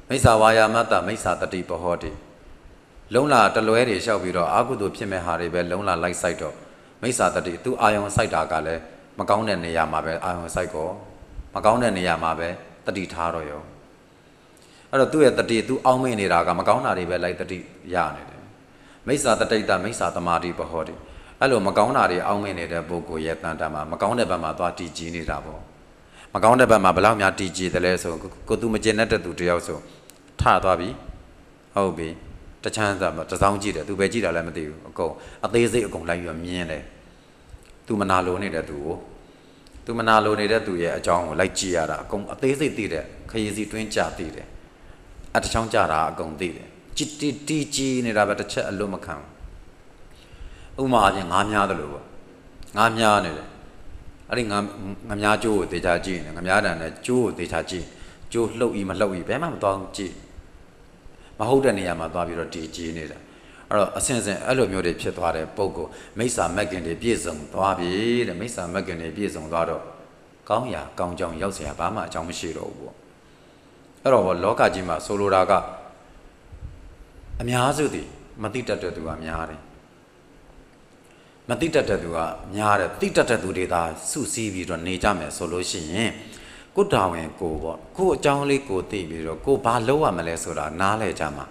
မိစ္ဆာဝါယာမတ္တမိစ္ဆာတတိပဟောတိလုံးလာတလွဲတွေလျှောက်ပြီးတော့အာဟုတုဖြစ်မဲ့ဟာတွေပဲလုံးလာလိုက်ဆိုင်တော့မိစ္ဆာတတိသူအာယုံစိုက်တာကလည်းမကောင်းတဲ့နေရာမှာပဲအာယုံစိုက်ကောမကောင်းတဲ့နေရာမှာပဲတတိထားတော့ရောအဲ့တော့သူ့ရဲ့တတိသူအောင်းမင်းနေတာကမကောင်းတာတွေပဲလိုက်တတိရနေတယ်မိစ္ဆာတတိတမိစ္ဆာသမာဓိပဟောတိအဲ့လိုမကောင်းတာတွေအောင်းမင်းနေတဲ့ပုဂ္ဂိုလ်ရဲ့တန်တမှာမကောင်းတဲ့ဘက်မှာသွားတည်ကြည်နေတာပေါ့မကောင်းတဲ့ဘက်မှာဘယ်လောက်များတည်ကြည်တယ်လဲဆိုကိုသူမကျင်တဲ့သူတယောက်ဆိုထသွားပြီဟုတ်ပြီတချမ်းသာတစောင်းကြည့်တယ်သူပဲကြည့်တာလည်းမသိဘူးအကုန်အသေးစိတ်အကုန်လိုက်ပြီးမြင်တယ်သူမနာလိုနေတဲ့သူကိုသူမနာလိုနေတဲ့သူရဲ့အကြောင်းကိုလိုက်ကြည့်ရတာအကုန်အသေးစိတ်သိတယ်ခရီးစီတွင်းကြသိတယ်အတချောင်းကြတာအကုန်သိတယ်ကြည်တီတီကြည်နေတာပဲတစ်ချက်အလွတ်မခံဥမာအပြင်ငါးများတယ်လို့ပေါ့ငါးများနေတယ်အဲ့ဒီငါငါးများကျိုးကိုသေချာကြည့်နေငါးများတန်နဲ့ကျိုးကိုသေချာကြည့်ကျိုးလှုပ်ဤမလှုပ်ဤဘယ်မှမသွားကြည့်မဟုတ်တဲ့နေရာမှာသွားပြီးတော့တည်ကြည်နေတာအဲ့တော့အစင်စင်အဲ့လိုမျိုးတွေဖြစ်သွားတဲ့ပုံကိုမိစ္ဆာမက်ကင်တွေပြည့်စုံသွားပြီတဲ့မိစ္ဆာမက်ကင်တွေပြည့်စုံသွားတော့ကောင်းရာကောင်းကြောင်ရောက်เสียဘာမှအကြောင်းမရှိတော့ဘူးပေါ့အဲ့တော့လောကကြီးမှာဆိုလိုတာကအများစုသည်မသိတတ်တဲ့သူကများတယ်မသိတတ်တဲ့သူကများတယ်သိတတ်တဲ့သူတွေသာစုစည်းပြီးတော့နေကြမယ်ဆိုလို့ရှိရင်ကိုတာဝန်ကိုပေါ့ကိုအကြောင်းလေးကိုသိပြီးတော့ကိုဘာလုပ်ရမလဲဆိုတာနားလဲကြမှာ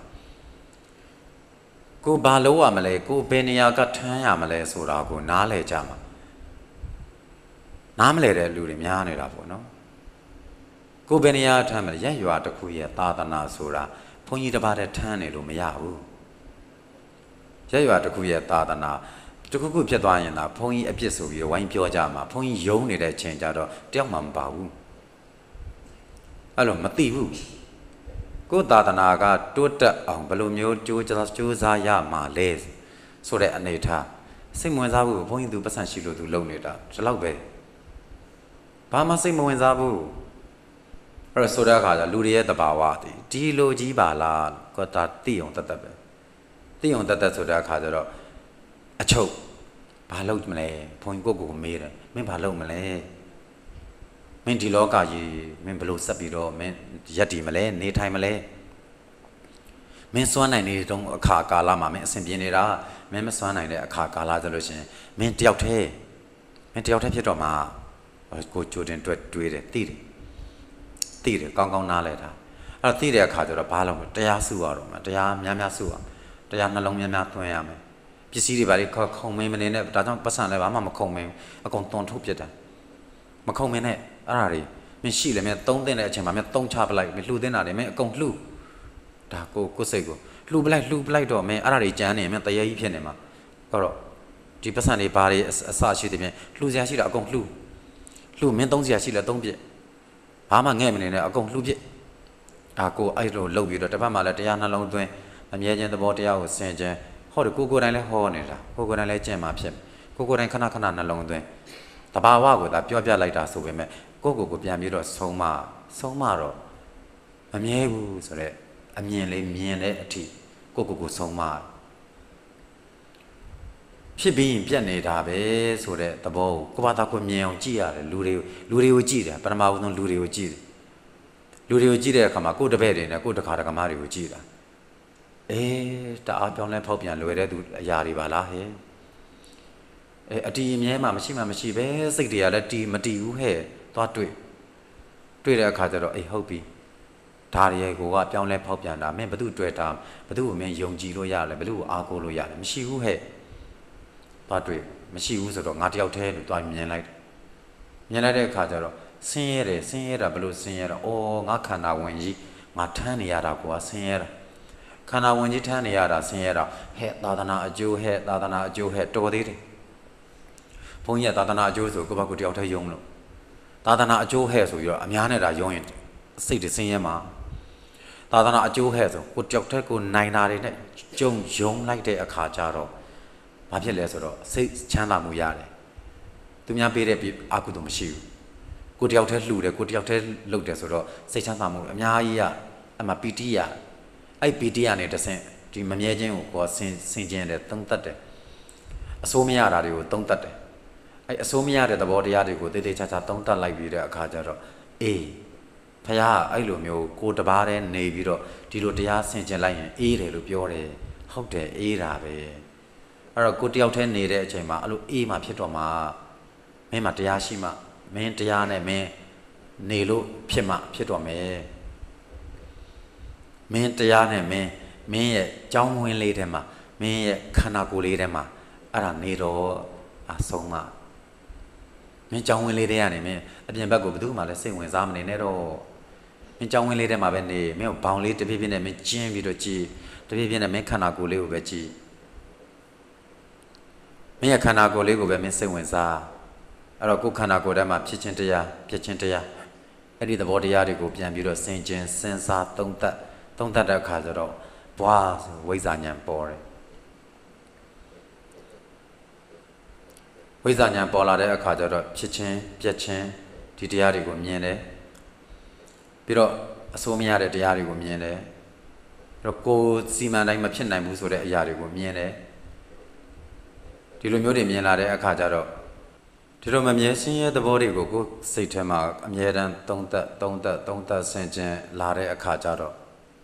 ကိုဘာလုပ်ရမလဲကိုဘယ်နေရာကထမ်းရမလဲဆိုတာကိုနားလဲကြမှာနားမလဲတဲ့လူတွေများနေတာပေါ့နော်ကိုဘယ်နေရာထမ်းမလဲရက်ရွာတစ်ခုရဲ့သာသနာဆိုတာဘုန်းကြီးတစ်ပါးတည်းထမ်းနေလို့မရဘူးရက်ရွာတစ်ခုရဲ့သာသနာတစ်ခုခုဖြစ်သွားရင်သာဘုန်းကြီးအပြစ်ဆိုပြီးတော့ဝိုင်းပြောကြမှာဘုန်းကြီးယုံနေတဲ့ချိန်ကြတော့တယောက်မှမပါဘူးအဲ့လိုမသိဘူးကိုယ်သာသနာကတိုးတက်အောင်ဘယ်လိုမျိုးကြိုးကြိုးစားရမှာလဲဆိုတဲ့အနေထားစိတ်ဝင်စားဖို့ဘုန်းကြီးသူပတ်စံရှိလို့သူလုပ်နေတာဒီလောက်ပဲဘာမှစိတ်မဝင်စားဘူးအဲ့တော့ဆိုတဲ့အခါကျလူတွေရဲ့တဘာဝတည်ဒီလိုကြီးပါလားကိုတာသိအောင်တတ်တတ်ပဲသိအောင်တတ်တတ်ဆိုတဲ့အခါကျတော့အချုပ်ဘာလုပ်မလဲဘုန်းကြီးကိုကိုမေးတယ်မင်းဘာလုပ်မလဲမင်းဒီလောကကြီးမင်းဘလို့ဆက်ပြီးတော့မင်းရက်တည်မလဲနေထိုင်မလဲမင်းစွမ်းနိုင်နေတုန်းအခါကာလမှာမင်းအဆင်ပြေနေတာမင်းမစွမ်းနိုင်တဲ့အခါကာလဆိုလို့ရှိရင်မင်းတယောက်တည်းမင်းတယောက်တည်းဖြစ်တော့မှာကိုကြိုတင်တွေ့တွေးတယ်သိတယ်သိတယ်ကောင်းကောင်းနားလဲတာအဲ့တော့သိတဲ့အခါကျတော့ဘာလို့တရားစုရတော့မှာတရားများများစုရတရားနှလုံးများများသွင်းရမယ်ပစ္စည်းတွေဘာတွေခုံမင်းမနေနဲ့ဒါကြောင့်ပတ်စံလည်းဘာမှမခုံမင်းအကုန်တွန်ထုတ်ပြစ်တယ်မခုံမင်းနဲ့အဲ့ဒါတွေမင်းရှိလေမင်းသုံးတဲ့အချိန်မှာမင်းသုံးချပလိုက်မင်းလှူတင်တာတွေမင်းအကုန်လှူဒါကိုကိုစိတ်ကိုလှူပလိုက်လှူပလိုက်တော့မင်းအဲ့ဒါတွေကြမ်းနေမင်းတရေကြီးဖြစ်နေမှာအဲ့တော့ဒီပတ်စံတွေဘာတွေအစရှိတဲ့ပြင်လှူစရာရှိတာအကုန်လှူလှူမင်းသုံးစရာရှိလဲသုံးပြစ်ဘာမှငဲ့မနေနဲ့အကုန်လှူပြစ်ဒါကိုအဲ့လိုလှုပ်ပြီးတော့တစ်ဖက်မှာလည်းတရားနှလုံးသွင်းအမြဲခြင်းသဘောတရားကိုဆင်ခြင်ဟောတယ်ကိုကိုယ်တိုင်လည်းဟောနေတာကိုကိုယ်တိုင်လည်းကျင့်မှာဖြစ်ကိုကိုယ်တိုင်ခဏခဏနှလုံးသွင်းတဘာဝကိုဒါပြောပြလိုက်တာဆိုပေမဲ့ကိုကိုကိုပြန်ပြီးတော့ဆုံးမဆုံးမတော့မမြဲဘူးဆိုတော့အမြင်လေးမြင်တဲ့အထိကိုကိုကိုဆုံးမဖြစ်ပြီးပြတ်နေတာပဲဆိုတဲ့သဘောကိုကိုဘာသာကိုမြင်အောင်ကြည့်ရတယ်လူတွေလူတွေကိုကြည့်တယ်ပထမဦးဆုံးလူတွေကိုကြည့်တယ်လူတွေကိုကြည့်တဲ့အခါမှာကိုတပည့်တွေနဲ့ကိုတခါတကမတွေကိုကြည့်တာအေးတအားပြောင်းလဲဖောက်ပြန်လွယ်တဲ့သူအရာတွေပါလားဟဲ့အဲအတီးအမြဲမှမရှိမှမရှိပဲစိတ်တွေကလည်းတီးမတီးဘူးဟဲ့သွားတွေ့တွေ့တဲ့အခါကျတော့အေးဟုတ်ပြီဒါရီရဲ့ကိုကပြောင်းလဲဖောက်ပြန်တာမင်းဘသူတွေ့တာဘသူကိုမင်းယုံကြည်လို့ရလဲဘသူကိုအားကိုးလို့ရလဲမရှိဘူးဟဲ့သွားတွေ့မရှိဘူးဆိုတော့ငါတယောက်တည်းလို့သွားမြင်လိုက်မြင်လိုက်တဲ့အခါကျတော့ဆင်းရဲတယ်ဆင်းရဲတာဘလို့ဆင်းရဲတာအော်ငါခန္ဓာဝင်ကြီးငါထမ်းနေရတာကိုကဆင်းရဲတာခန္ဓာဝင်ကြီးထမ်းနေရတာဆင်းရဲတာဟဲ့သာသနာအကျိုးဟဲ့သာသနာအကျိုးဟဲ့တော်သေးတယ်ဘုန်းကြီးကသာသနာအကျိုးဆိုကိုယ့်ဘက်ကိုတယောက်တည်းယုံလို့သာသနာအကျိုးဟဲ့ဆိုပြီးတော့အများနဲ့ဒါယုံရင်စိတ်တွေဆင်းရဲမှာသာသနာအကျိုးဟဲ့ဆိုကိုတယောက်တည်းကိုနိုင်တာတွေနဲ့ကြုံယုံလိုက်တဲ့အခါကျတော့ဘာဖြစ်လဲဆိုတော့စိတ်ချမ်းသာမှုရတယ်သူများပေးတဲ့အာကုသို့မရှိဘူးကိုတယောက်တည်းလှူတယ်ကိုတယောက်တည်းလှုပ်တယ်ဆိုတော့စိတ်ချမ်းသာမှုအများကြီးရအမှပီတိရအဲ့ပီတိရနဲ့တဆင့်ဒီမမြဲခြင်းကိုကိုဆင်ဆင်ကျင်တယ်သုံးတတ်တယ်အစိုးမရတာတွေကိုသုံးတတ်တယ်အဲ့အစိုးမရတဲ့သဘောတရားတွေကိုတေးသေးချာချာသုံးတတ်လိုက်ပြီးတဲ့အခါကျတော့အေးဖယားအဲ့လိုမျိုးကိုတပါးတည်းနေပြီးတော့ဒီလိုတရားဆင်ကျင်လိုက်ရင်အေးတယ်လို့ပြောတယ်ဟုတ်တယ်အေးတာပဲအဲ့တော့ကိုတယောက်တည်းနေတဲ့အချိန်မှာအဲ့လိုအေးမှဖြစ်တော့မှမင်းမှာတရားရှိမှမင်းတရားနဲ့မင်းနေလို့ဖြစ်မှဖြစ်တော့မယ်မင်းတရားနဲ့မင်းမင်းရဲ့ကြောင်းဝင်းလေးထဲမှာမင်းရဲ့ခန္ဓာကိုယ်လေးထဲမှာအဲ့ဒါနေတော့အဆုံးမမင်းကြောင်းဝင်းလေးထဲကနေမင်းအပြင်ဘက်ကိုဘယ်သူမှလည်းစိတ်ဝင်စားမနေနဲ့တော့မင်းကြောင်းဝင်းလေးထဲမှာပဲနေမင်းဘောင်လေးတဖြည်းဖြည်းနဲ့မင်းကျင်းပြီးတော့ကြည်တဖြည်းဖြည်းနဲ့မင်းခန္ဓာကိုယ်လေးကိုပဲကြည်မင်းရဲ့ခန္ဓာကိုယ်လေးကိုပဲမင်းစိတ်ဝင်စားအဲ့တော့ကိုယ်ခန္ဓာကိုယ်ထဲမှာဖြစ်ခြင်းတရားဖြစ်ခြင်းတရားအဲ့ဒီသဘောတရားတွေကိုပြန်ပြီးတော့စင်ကျင်စဉ်းစားသုံးသပ်သုံးသပ်တဲ့အခါကျတော့ဘွားဆိုဝိဇ္ဇာဉာဏ်ပေါ်တယ်ဝိဇ္ဇာဉာဏ်ပေါ်လာတဲ့အခါကျတော့ဖြစ်ခြင်းပြက်ခြင်းဒီတရားတွေကိုမြင်တယ်ပြီးတော့အဆိုးမရတဲ့တရားတွေကိုမြင်တယ်ပြီးတော့ကိုယ်စီမံတိုင်းမဖြစ်နိုင်ဘူးဆိုတဲ့အရာတွေကိုမြင်တယ်ဒီလိုမျိုးတွေမြင်လာတဲ့အခါကျတော့ဒီလိုမမြဲရှင်းရဲ့သဘောတွေကိုကိုယ်စိတ်ထဲမှာအမြဲတမ်းသုံးသပ်သုံးသပ်သုံးသပ်ဆင်ခြင်လာတဲ့အခါကျတော့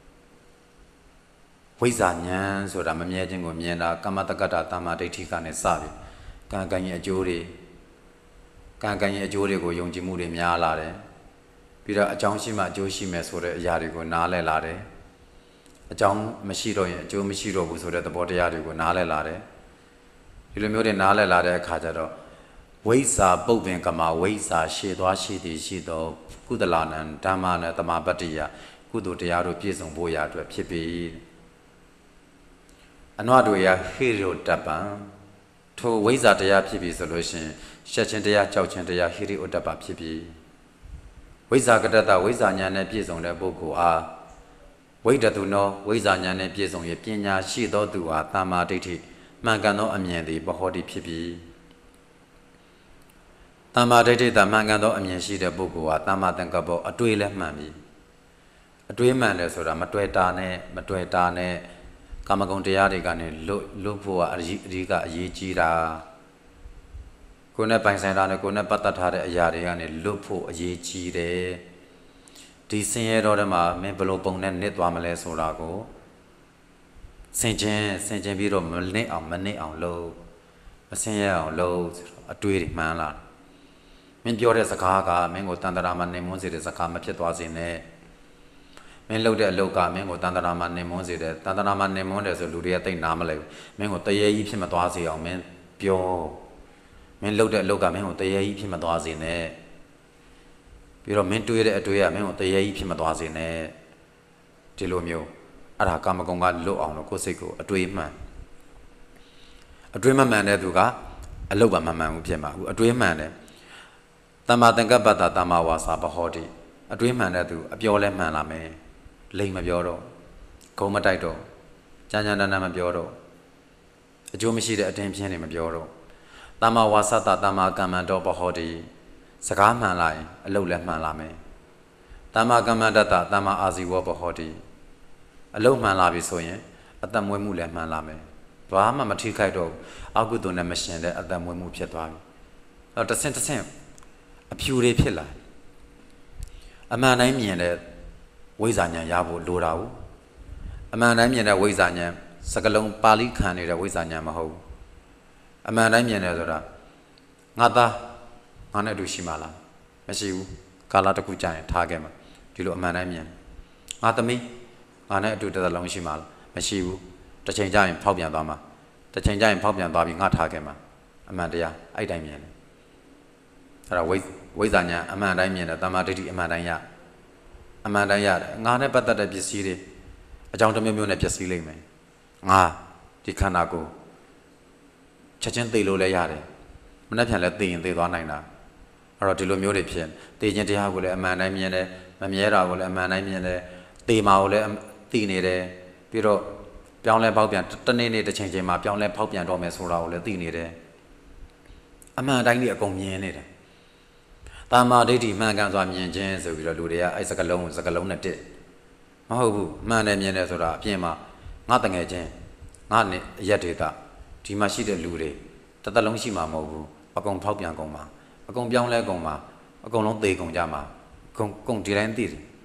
ဝိဇ္ဇာဉာဏ်ဆိုတာမမြဲခြင်းကိုမြင်တာကမ္မတက္ကတာတမ္မာဒိဋ္ဌိကနေစပြီးကံကံရဲ့အကျိုးတွေကံကံရဲ့အကျိုးတွေကိုယုံကြည်မှုတွေများလာတယ်ပြီးတော့အကြောင်းရှိမှအကျိုးရှိမယ်ဆိုတဲ့အရာတွေကိုနားလည်လာတယ်အကြောင်းမရှိတော့ရင်အကျိုးမရှိတော့ဘူးဆိုတဲ့သဘောတရားတွေကိုနားလည်လာတယ်ဒီလိုမျိုးတွေနားလည်လာတဲ့အခါကျတော့ဝိဇ္ဇာပုပ္ပင်ကမဝိဇ္ဇာရှေသွားရှိသည်ရှိသောကုသလနံဓမ္မနတမပတ္တိယကုသိုလ်တရားတို့ပြည့်စုံဖို့ရာအတွက်ဖြစ်ပြီအနဝတုယဟိရိတပံထိုဝိဇ္ဇာတရားဖြစ်ပြီဆိုလို့ရှိရင်ရှက်ခြင်းတရားကြောက်ခြင်းတရားဟိရိဥတ္တပဖြစ်ပြီဝိဇ္ဇာကတ္တဝိဇ္ဇာဉာဏ်နဲ့ပြည့်စုံတဲ့ပုဂ္ဂိုလ်အားဝိတ္တတုနောဝိဇ္ဇာဉာဏ်နဲ့ပြည့်စုံရပညာရှိသောသူအားတမ္မာဒိဋ္ဌိမှန်ကန်သောအမြင်သည်ပဟောတိဖြစ်ပြီတမ္မာဒိဋ္ဌိတမှန်ကန်သောအမြင်ရှိတဲ့ပုဂ္ဂိုလ်ဟာတမ္မာသင်္ကပ္ပအတွေ့လည်းမှန်ပြီအတွေ့မှန်တယ်ဆိုတာမတွေ့တာနဲ့မတွေ့တာနဲ့ကာမဂုဏ်တရားတွေကနေလွတ်လွတ်ဖို့ကအဓိကအရေးကြီးတာကိုယ်နဲ့ပိုင်ဆိုင်တာနဲ့ကိုယ်နဲ့ပတ်သက်ထားတဲ့အရာတွေကနေလွတ်ဖို့အရေးကြီးတယ်ဒီဆင်းရဲတော်ထဲမှာမင်းဘယ်လိုပုံနဲ့နစ်သွားမလဲဆိုတာကိုဆင်ခြင်ဆင်ခြင်ပြီးတော့မနစ်အောင်မနစ်အောင်လုပ်မဆင်းရဲအောင်လုပ်အတွေ့တွေမှန်းလာမင်းပြောတဲ့စကားကမင်းကိုတန်တရာမှာနေမွန်းစေတဲ့စကားမဖြစ်သွားစေနဲ့မင်းလှုပ်တဲ့အလုပ်ကမင်းကိုတန်တရာမှာနေမွန်းစေတယ်တန်တရာမှာနေမွန်းတယ်ဆိုလူတွေကသိနာမလဲဘူးမင်းကိုတရေကြီးဖြစ်မသွားစေအောင်မင်းပြောမင်းလှုပ်တဲ့အလုပ်ကမင်းကိုတရေကြီးဖြစ်မသွားစေနဲ့ပြီးတော့မင်းတွေးတဲ့အတွေးကမင်းကိုတရေကြီးဖြစ်မသွားစေနဲ့ဒီလိုမျိုးအဲ့ဒါကာမဂုဏ်ကလွတ်အောင်လို့ကိုယ်စိတ်ကိုအတွေးမှန်အတွေးမမှန်တဲ့သူကအလုပ်ပါမမှန်ဘူးဖြစ်မှာဘူးအတွေးမှန်တယ်တမ္မာသင်္ကပ္ပတတမ္မာဝါစာပဟောတိအတွေးမှန်တဲ့သူအပြောလဲမှန်လာမယ်လိမ်မပြောတော့ဂုံမတိုက်တော့ကြမ်းကြမ်းတမ်းတမ်းမပြောတော့အကျိုးမရှိတဲ့အတင်းပြင်းတွေမပြောတော့တမ္မာဝါစတတမ္မာကမ္မန္တောပဟောတိစကားမှန်လာရင်အလုပ်လည်းမှန်လာမယ်တမ္မာကမ္မန္တတတမ္မာအာဇီဝပဟောတိအလုပ်မှန်လာပြီဆိုရင်အသက်မွေးမှုလည်းမှန်လာမယ်ဘာမှမထိခိုက်တော့အကုသိုလ်နဲ့မရှင်တဲ့အသက်မွေးမှုဖြစ်သွားပြီအဲ့တော့တဆင့်တဆင့်အဖြူတွေဖြစ်လာအမှန်တိုင်းမြင်တဲ့ဝိဇ္ဇာဉာဏ်ရဖို့လိုတာဘူးအမှန်တိုင်းမြင်တဲ့ဝိဇ္ဇာဉာဏ်စကလုံးပါဠိခံနေတဲ့ဝိဇ္ဇာဉာဏ်မဟုတ်ဘူးအမှန်တိုင်းမြင်တယ်ဆိုတာငါသားငါနဲ့အတူရှိမှလားမရှိဘူးကာလတစ်ခုကြာရင်ထားခဲ့မှာဒီလိုအမှန်တိုင်းမြင်ငါသမီးငါနဲ့အတူတစ်သလုံးရှိမှလားမရှိဘူးတစ်ချိန်ကြာရင်ဖောက်ပြန်သွားမှာတစ်ချိန်ကြာရင်ဖောက်ပြန်သွားပြီးငါထားခဲ့မှာအမှန်တရားအဲ့တိုင်းမြင်တယ်အဲ့ဒါဝိဝိဇ္ဇာဉာဏ်အမှန်တိုင်းမြင်တယ်တမ္မာဒိဋ္ဌိအမှန်တိုင်းရအမှန်တိုင်းရတယ်ငါနဲ့ပတ်သက်တဲ့ပစ္စည်းတွေအကြောင်းတစ်မျိုးမျိုးနဲ့ပျက်စီးလိမ့်မယ်ငါဒီခန္ဓာကိုချက်ချင်းသိလို့လည်းရတယ်မနှက်ပြန်လည်းသိရင်သိသွားနိုင်တာအဲ့တော့ဒီလိုမျိုးတွေဖြစ်သိခြင်းတရားကိုလည်းအမှန်တိုင်းမြင်တယ်မမြဲတာကိုလည်းအမှန်တိုင်းမြင်တယ်သိမှာကိုလည်းသိနေတယ်ပြီးတော့ပြောင်းလဲပေါက်ပြန်တနေ့နေ့တစ်ချိန်ချိန်မှာပြောင်းလဲပေါက်ပြန်တော့မယ်ဆိုတာကိုလည်းသိနေတယ်အမှန်တိုင်းတွေအကုန်မြင်နေတယ်တမ္မာဒိဋ္ဌိမှန်ကန်စွာမြင်ခြင်းဆိုပြီးတော့လူတွေကအဲ့စကလုံးစကလုံးနဲ့တစ်မဟုတ်ဘူးမှန်တယ်မြင်တယ်ဆိုတာအပြင်မှာငါတငယ်ချင်းငါနဲ့အရက်ဒေတာဒီမှာရှိတဲ့လူတွေတသက်လုံးရှိမှာမဟုတ်ဘူးအကုန်ဖောက်ပြန်ကုန်မှာအကုန်ပြောင်းလဲကုန်မှာအကုန်လုံးသေကုန်ကြမှာအကုန်ကုန်ဒီတိုင်းသိတယ်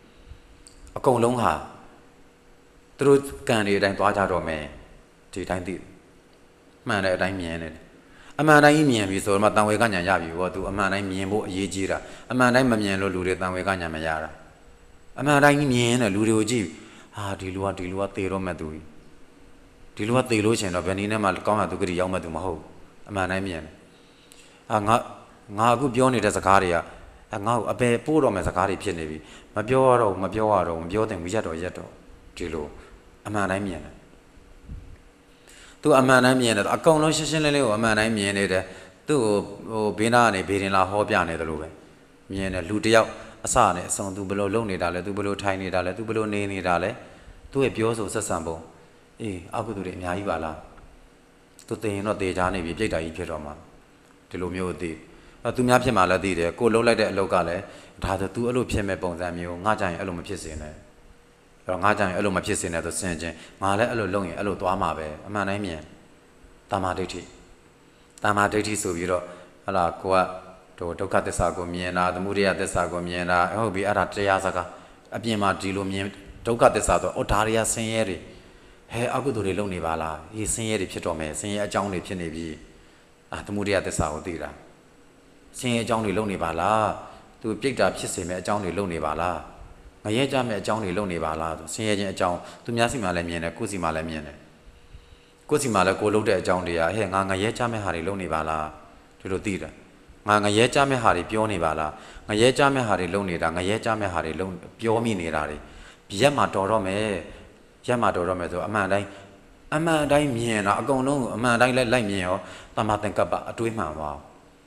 အကုန်လုံးဟာသူတို့ကံတွေအတိုင်းသွားကြတော့မယ်ဒီတိုင်းသိမှန်တဲ့အတိုင်းမြင်နေတယ်အမှန်တိုင်းမြင်ပြီဆိုတော့မှတန်ဝေကညာရပြီဘောသူအမှန်တိုင်းမြင်ဖို့အရေးကြီးတာအမှန်တိုင်းမမြင်လို့လူတွေတန်ဝေကညာမရတာအမှန်တိုင်းမြင်တယ်လူတွေကိုကြည့်ဟာဒီလူကဒီလူကသေတော့မဲ့သူဒီလူကသေလို့ရှင်တော့ဘယ်နည်းနဲ့မှကောင်းတာသူကတိရောက်မဲ့သူမဟုတ်အမှန်တိုင်းမြင်တယ်အာငါငါအခုပြောနေတဲ့စကားတွေကငါ့ကိုအပယ်ပို့တော့မဲ့စကားတွေဖြစ်နေပြီမပြောရတော့မပြောရတော့မပြောတဲ့မရက်တော့ရက်တော့ဒီလိုအမှန်တိုင်းမြင်တယ်သူအမှန်တိုင်းမြင်တယ်အကောင်လုံးရှင်းရှင်းလင်းလင်းကိုအမှန်တိုင်းမြင်နေတယ်သူ့ကိုဟိုဘေးနာကနေဘေးရင်လာဟောပြနေတယ်လို့ပဲမြင်တယ်လူတယောက်အစနဲ့အဆုံးသူဘယ်လိုလုပ်နေတာလဲသူဘယ်လိုထိုင်နေတာလဲသူဘယ်လိုနေနေတာလဲသူ့ရဲ့ပြောဆိုဆက်ဆံပုံအေးအကုသိုလ်တွေအများကြီးပါလားသူသိရင်တော့တေချာနေပြီပြိတ္တာကြီးဖြစ်တော့မှာဒီလိုမျိုးသိအဲသူများဖြစ်မှလည်းသိတယ်ကိုလှုပ်လိုက်တဲ့အလုပ်ကလည်းဒါဆိုသူအဲ့လိုဖြစ်မဲ့ပုံစံမျိုးငါကြရင်အဲ့လိုမဖြစ်စေနဲ့အဲ့တော့ငါကြရင်အဲ့လိုမဖြစ်စေနဲ့ဆိုစင်ချင်းငါလည်းအဲ့လိုလုပ်ရင်အဲ့လိုသွားမှာပဲအမှန်တိုင်းမြင်တမာဒိဋ္ဌိတမာဒိဋ္ဌိဆိုပြီးတော့ဟလာကိုကတို့ဒုက္ခသစ္စာကိုမြင်တာသမုဒယသစ္စာကိုမြင်တာဟုတ်ပြီအဲ့ဒါတရားစကားအပြင်မှာဒီလိုမြင်ဒုက္ခသစ္စာဆိုအော်ဒါတွေကဆင်းရဲတွေဟဲအကုသိုလ်တွေလုပ်နေပါလားဒီဆင်းရဲတွေဖြစ်တော့မယ်ဆင်းရဲအကြောင်းတွေဖြစ်နေပြီအာသမုဒယသစ္စာကိုသိတာဆင်းရဲအကြောင်းတွေလုပ်နေပါလားသူပြိတ္တာဖြစ်စေမဲ့အကြောင်းတွေလုပ်နေပါလားငရဲကြမဲ့အကြောင်းတွေလုပ်နေပါလားသူဆင်းရဲခြင်းအကြောင်းသူများစီမှာလည်းမြင်တယ်ကိုယ်စီမှာလည်းမြင်တယ်ကိုယ်စီမှာလည်းကိုလုပ်တဲ့အကြောင်းတွေကဟဲ့ငါငရဲကြမဲ့ဟာတွေလုပ်နေပါလားဒီလိုသိတယ်ငါငရဲကြမဲ့ဟာတွေပြောနေပါလားငရဲကြမဲ့ဟာတွေလုပ်နေတာငရဲကြမဲ့ဟာတွေလုပ်ပြောမိနေတာတွေရက်မှာတော်တော့မယ်ရက်မှာတော်တော့မယ်ဆိုအမှန်တိုင်းအမှန်တိုင်းမြင်တာအကုန်လုံးအမှန်တိုင်းလိုက်လိုက်မြင်ရောတမ္မာသင်္ကပ္ပအတွေးမှန်သွား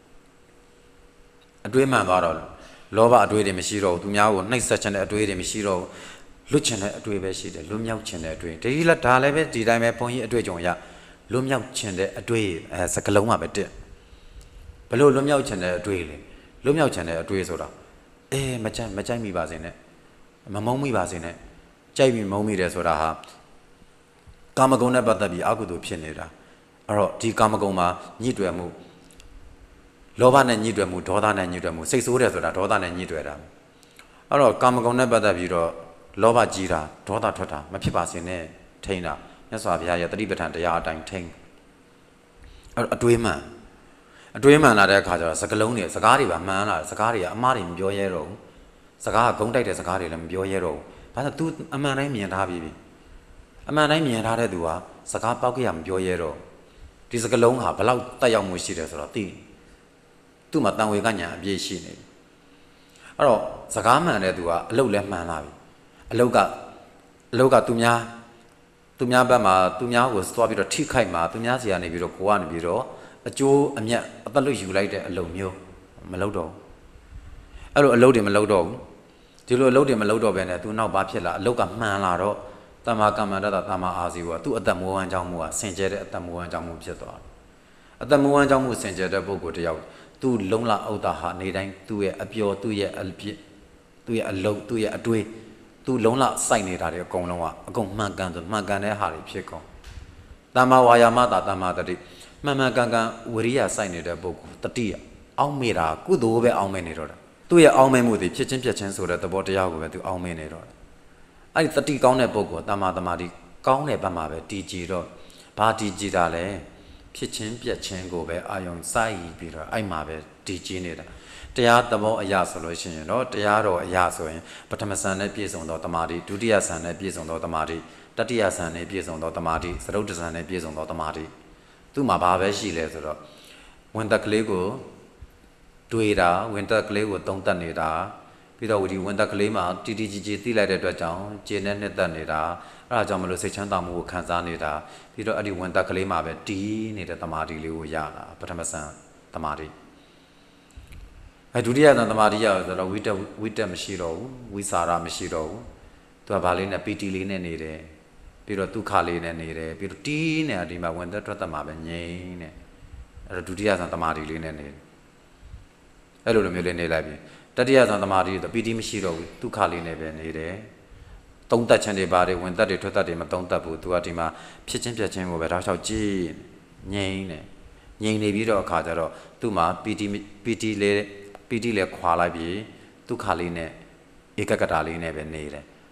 အတွေးမှန်သွားတော့လောဘအတွေးတွေမရှိတော့ဘူးသူများကိုနှိပ်စက်ချင်တဲ့အတွေးတွေမရှိတော့ဘူးလွတ်ချင်တဲ့အတွေးပဲရှိတယ်လွတ်မြောက်ချင်တဲ့အတွေးဒီလက်ဒါလည်းပဲဒီတိုင်းပဲဘုန်းကြီးအတွေ့အကြုံရလွတ်မြောက်ချင်တဲ့အတွေးအဲစကလုံးမှပဲတက်ဘလို့လွတ်မြောက်ချင်တဲ့အတွေးလေလွတ်မြောက်ချင်တဲ့အတွေးဆိုတာအေးမကြိုက်မကြိုက်မိပါစေနဲ့မမုန်းမိပါစေနဲ့ကြိုက်ပြီးမုန်းမိတယ်ဆိုတာဟာကာမဂုဏ်နဲ့ပတ်သက်ပြီးအကုသိုလ်ဖြစ်နေတာအဲ့တော့ဒီကာမဂုဏ်မှာညှိတွယ်မှုလောဘနဲ့ညှိတွယ်မှုဒေါသနဲ့ညှိတွယ်မှုစိတ်ဆိုးတယ်ဆိုတာဒေါသနဲ့ညှိတွယ်တာအဲ့တော့ကာမဂုဏ်နဲ့ပတ်သက်ပြီးတော့လောဘကြီးတာဒေါသထွက်တာမဖြစ်ပါစေနဲ့ထိန်းတာမြတ်စွာဘုရားရဲ့တတိပဋ္ဌာန်တရားအတိုင်းထိန်းအဲ့အတွေးမှန်အတွေးမှန်လာတဲ့အခါကျတော့စကလုံးတွေစကားတွေပါမှန်လာစကားတွေကအမှားတွေမပြောရဲတော့ဘူးစကားကဂုံးတိုက်တဲ့စကားတွေလည်းမပြောရဲတော့ဘူးဘာလို့ तू အမှန်တိုင်းမြင်ထားပြီအမှန်တိုင်းမြင်ထားတဲ့သူဟာစကားပေါက်ကြရမပြောရဲတော့ဒီစကလုံးဟာဘလောက်တက်ရောက်မှုရှိတယ်ဆိုတော့သိသူ့မှာတန်ဝေကညာအပြည့်ရှိနေပြီအဲ့တော့စကားမှန်တဲ့သူကအလုတ်လည်းမှန်လာပြီအလုတ်ကအလုတ်ကသူများသူများဘက်မှာသူများကိုသွားပြီးတော့ထိခိုက်မှာသူများစီကနေပြီးတော့ကိုကနေပြီးတော့အကျိုးအမြတ်အသက်လွတ်ယူလိုက်တဲ့အလုပ်မျိုးမလုပ်တော့ဘူးအဲ့လိုအလုပ်တွေမလုပ်တော့ဘူးဒီလိုအလုပ်တွေမလုပ်တော့ဘဲနဲ့သူနောက်ဘာဖြစ်လာအလုပ်ကမှန်လာတော့တမ္မာကမ္မန္တတမ္မာအာဇီဝသူ့အသက်မွေးဝမ်းကြောင်းမှုကဆင်ကျဲတဲ့အသက်မွေးဝမ်းကြောင်းမှုဖြစ်သွားတယ်အသက်မွေးဝမ်းကြောင်းမှုဆင်ကျဲတဲ့ပုဂ္ဂိုလ်တယောက်သူလုံလဩတာဟာနေတိုင်းသူ့ရဲ့အပျော်သူ့ရဲ့အပြစ်သူ့ရဲ့အလုပ်သူ့ရဲ့အတွေးသူလုံလစိုက်နေတာတွေအကုန်လုံးကအကုန်မှန်ကန်ဆိုမှန်ကန်တဲ့ဟာတွေဖြစ်ကုန်တမ္မာဝါယာမတာတမ္မာတတိမှန်မှန်ကန်ကန်ဝရိယစိုက်နေတဲ့ပုဂ္ဂိုလ်တတိယအောင်းမေတာကုသိုလ်ပဲအောင်းမေနေတော့တာသူ့ရဲ့အောင်းမေမှုတွေဖြစ်ချင်းပြက်ချင်းဆိုတဲ့သဘောတရားကိုပဲသူအောင်းမေနေတော့အဲ့ဒီတတိကောင်းတဲ့ပုဂ္ဂိုလ်တမ္မာတမာတိကောင်းတဲ့ဘက်မှာပဲတည်ကြည်တော့ဘာတည်ကြည်တာလဲဖြစ်ချင်းပြက်ချင်းကိုပဲအာယုံစိုက်ပြီးတော့အဲ့မှာပဲတည်ကြည်နေတာတရားသဘောအရာဆိုလို့ရှိရင်တော့တရားတော်အရာဆိုရင်ပထမဆန်နဲ့ပြည့်စုံသောတမာတိဒုတိယဆန်နဲ့ပြည့်စုံသောတမာတိတတိယဆန်နဲ့ပြည့်စုံသောတမာတိသရုပ်တဆန်နဲ့ပြည့်စုံသောတမာတိသူ့မှာဘာပဲရှိလဲဆိုတော့ဝင်တက်ကလေးကိုတွေးတာဝင်တက်ကလေးကိုသုံးသပ်နေတာပြီးတော့ဒီဝင်တက်ကလေးမှာတီတီကြီးကြီးသိလိုက်တဲ့အတွက်ကြောင့်ကျေနဲ့နှစ်သက်နေတာအဲ့ဒါကြောင့်မလို့စိတ်ချမ်းသာမှုကိုခံစားနေတာပြီးတော့အဲ့ဒီဝင်တက်ကလေးမှာပဲတီးနေတဲ့တမာတိလေးကိုရတာပထမဆန်တမာတိအဲဒုတိယဆန်တမာတိရဆိုတော့ဝိတက်ဝိတက်မရှိတော့ဘူးဝိစာရမရှိတော့ဘူးသူကဘာလေးနဲ့ပီတီလေးနဲ့နေတယ်ပြီးတော့ဒုက္ခလေးနဲ့နေတယ်ပြီးတော့တီးနေတာဒီမှာဝင်သက်ထွက်သက်မှာပဲငြိမ်းနေအဲ့တော့ဒုတိယဆန်တမာတိလေးနဲ့နေတယ်အဲ့လိုလိုမျိုးလေးနေလိုက်ပြီတတိယဆန်တမာတိဆိုပီတီမရှိတော့ဘူးဒုက္ခလေးနဲ့ပဲနေတယ်သုံးသက်ခြင်းတွေပါတယ်ဝင်သက်တွေထွက်သက်တွေမသုံးသက်ဘူးသူကဒီမှာဖြစ်ချင်းပြက်ချင်းကိုပဲတောက်လျှောက်ကြည့်ငြိမ်းနေငြိမ်းနေပြီးတော့အခါကျတော့သူ့မှာပီတီပီတီလေးပီတီလေးခွာလိုက်ပြီးဒုက္ခလေးနဲ့ဧကကတာလေးနဲ့ပဲနေတယ်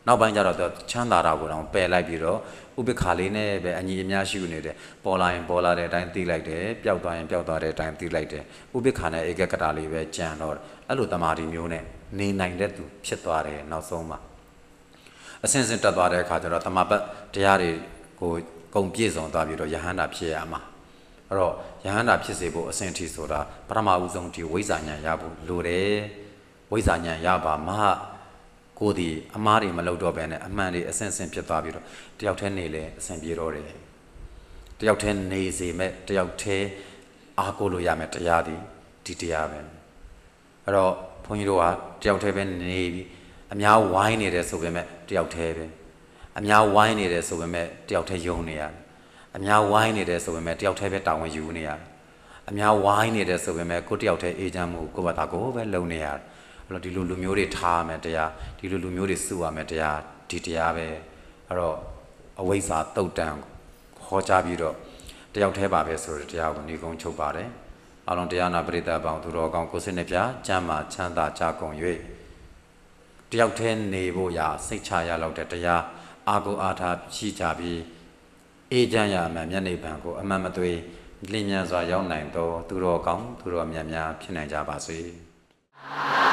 နောက်ပိုင်းကျတော့ချမ်းသာတာကိုတော့ပယ်လိုက်ပြီးတော့ဥပိ္ပခာလေးနဲ့ပဲအညီအမျှရှိနေတယ်ပေါ်လာရင်ပေါ်လာတဲ့အတိုင်းသိလိုက်တယ်ပျောက်သွားရင်ပျောက်သွားတဲ့အတိုင်းသိလိုက်တယ်ဥပိ္ပခာနဲ့ဧကကတာလေးပဲကြံတော့အဲ့လိုတမာတိမျိုးနဲ့နေနိုင်တဲ့သူဖြစ်သွားတယ်နောက်ဆုံးမှာအစဉ်စဉ်တက်သွားတဲ့အခါကျတော့တမပတ်တရားတွေကိုဂုံပြည့်စုံသွားပြီးတော့ယဟန္တာဖြစ်ရမှာအဲ့တော့ယဟန္တာဖြစ်စေဖို့အစဉ်ထိဆိုတာပထမဦးဆုံးဒီဝိဇ္ဇာဉာဏ်ရဖို့လိုတယ်ဝိဇ္ဇာဉာဏ်ရပါမှကိုယ်ဒီအမားတွေမလုပ်တော့ဘဲနဲ့အမှန်တွေအစဉ်စဉ်ဖြစ်သွားပြီးတော့တယောက်တည်းနေလေအစဉ်ပြေတော့တယ်တယောက်တည်းနေစေမဲ့တယောက်တည်းအားကိုးလို့ရမယ်တရားဒီဒီတရားပဲအဲ့တော့ဘုန်းကြီးတို့ကတယောက်တည်းပဲနေပြီးအများဝိုင်းနေတယ်ဆိုပေမဲ့တယောက်တည်းပဲအများဝိုင်းနေတယ်ဆိုပေမဲ့တယောက်တည်းယုံနေရတယ်အများဝိုင်းနေတယ်ဆိုပေမဲ့တယောက်တည်းပဲတာဝန်ယူနေရတယ်အများဝိုင်းနေတယ်ဆိုပေမဲ့ကိုတယောက်တည်းအေးချမ်းမှုကိုယ့်ဘာသာကိုပဲလုံနေရတယ်အဲ့တော့ဒီလိုလူမျိုးတွေထားမယ်တရားဒီလိုလူမျိုးတွေစုရမယ်တရားဒီတရားပဲအဲ့တော့အဝိဇ္ဇာတုတ်တန်ဟောကြားပြီးတော့တယောက်တည်းပါပဲဆိုတော့တရားကိုညီကုန်းချုပ်ပါတယ်အလုံးတရားနာပရိသတ်ပေါင်းသူတော်ကောင်းကိုယ်စိတ်နှပြကျမ်းမာချမ်းသာကြကုန်၍တယောက်တည်းနေဖို့ရာစိတ်ချရလောက်တဲ့တရားအာကိုအာထာရှိကြပြီးအေးချမ်းရမယ်မျက်နှိပ်ပံကိုအမှန်မသွေလင်းမြန်စွာရောက်နိုင်သောသူတော်ကောင်းသူတော်မြတ်များဖြစ်နိုင်ကြပါစေ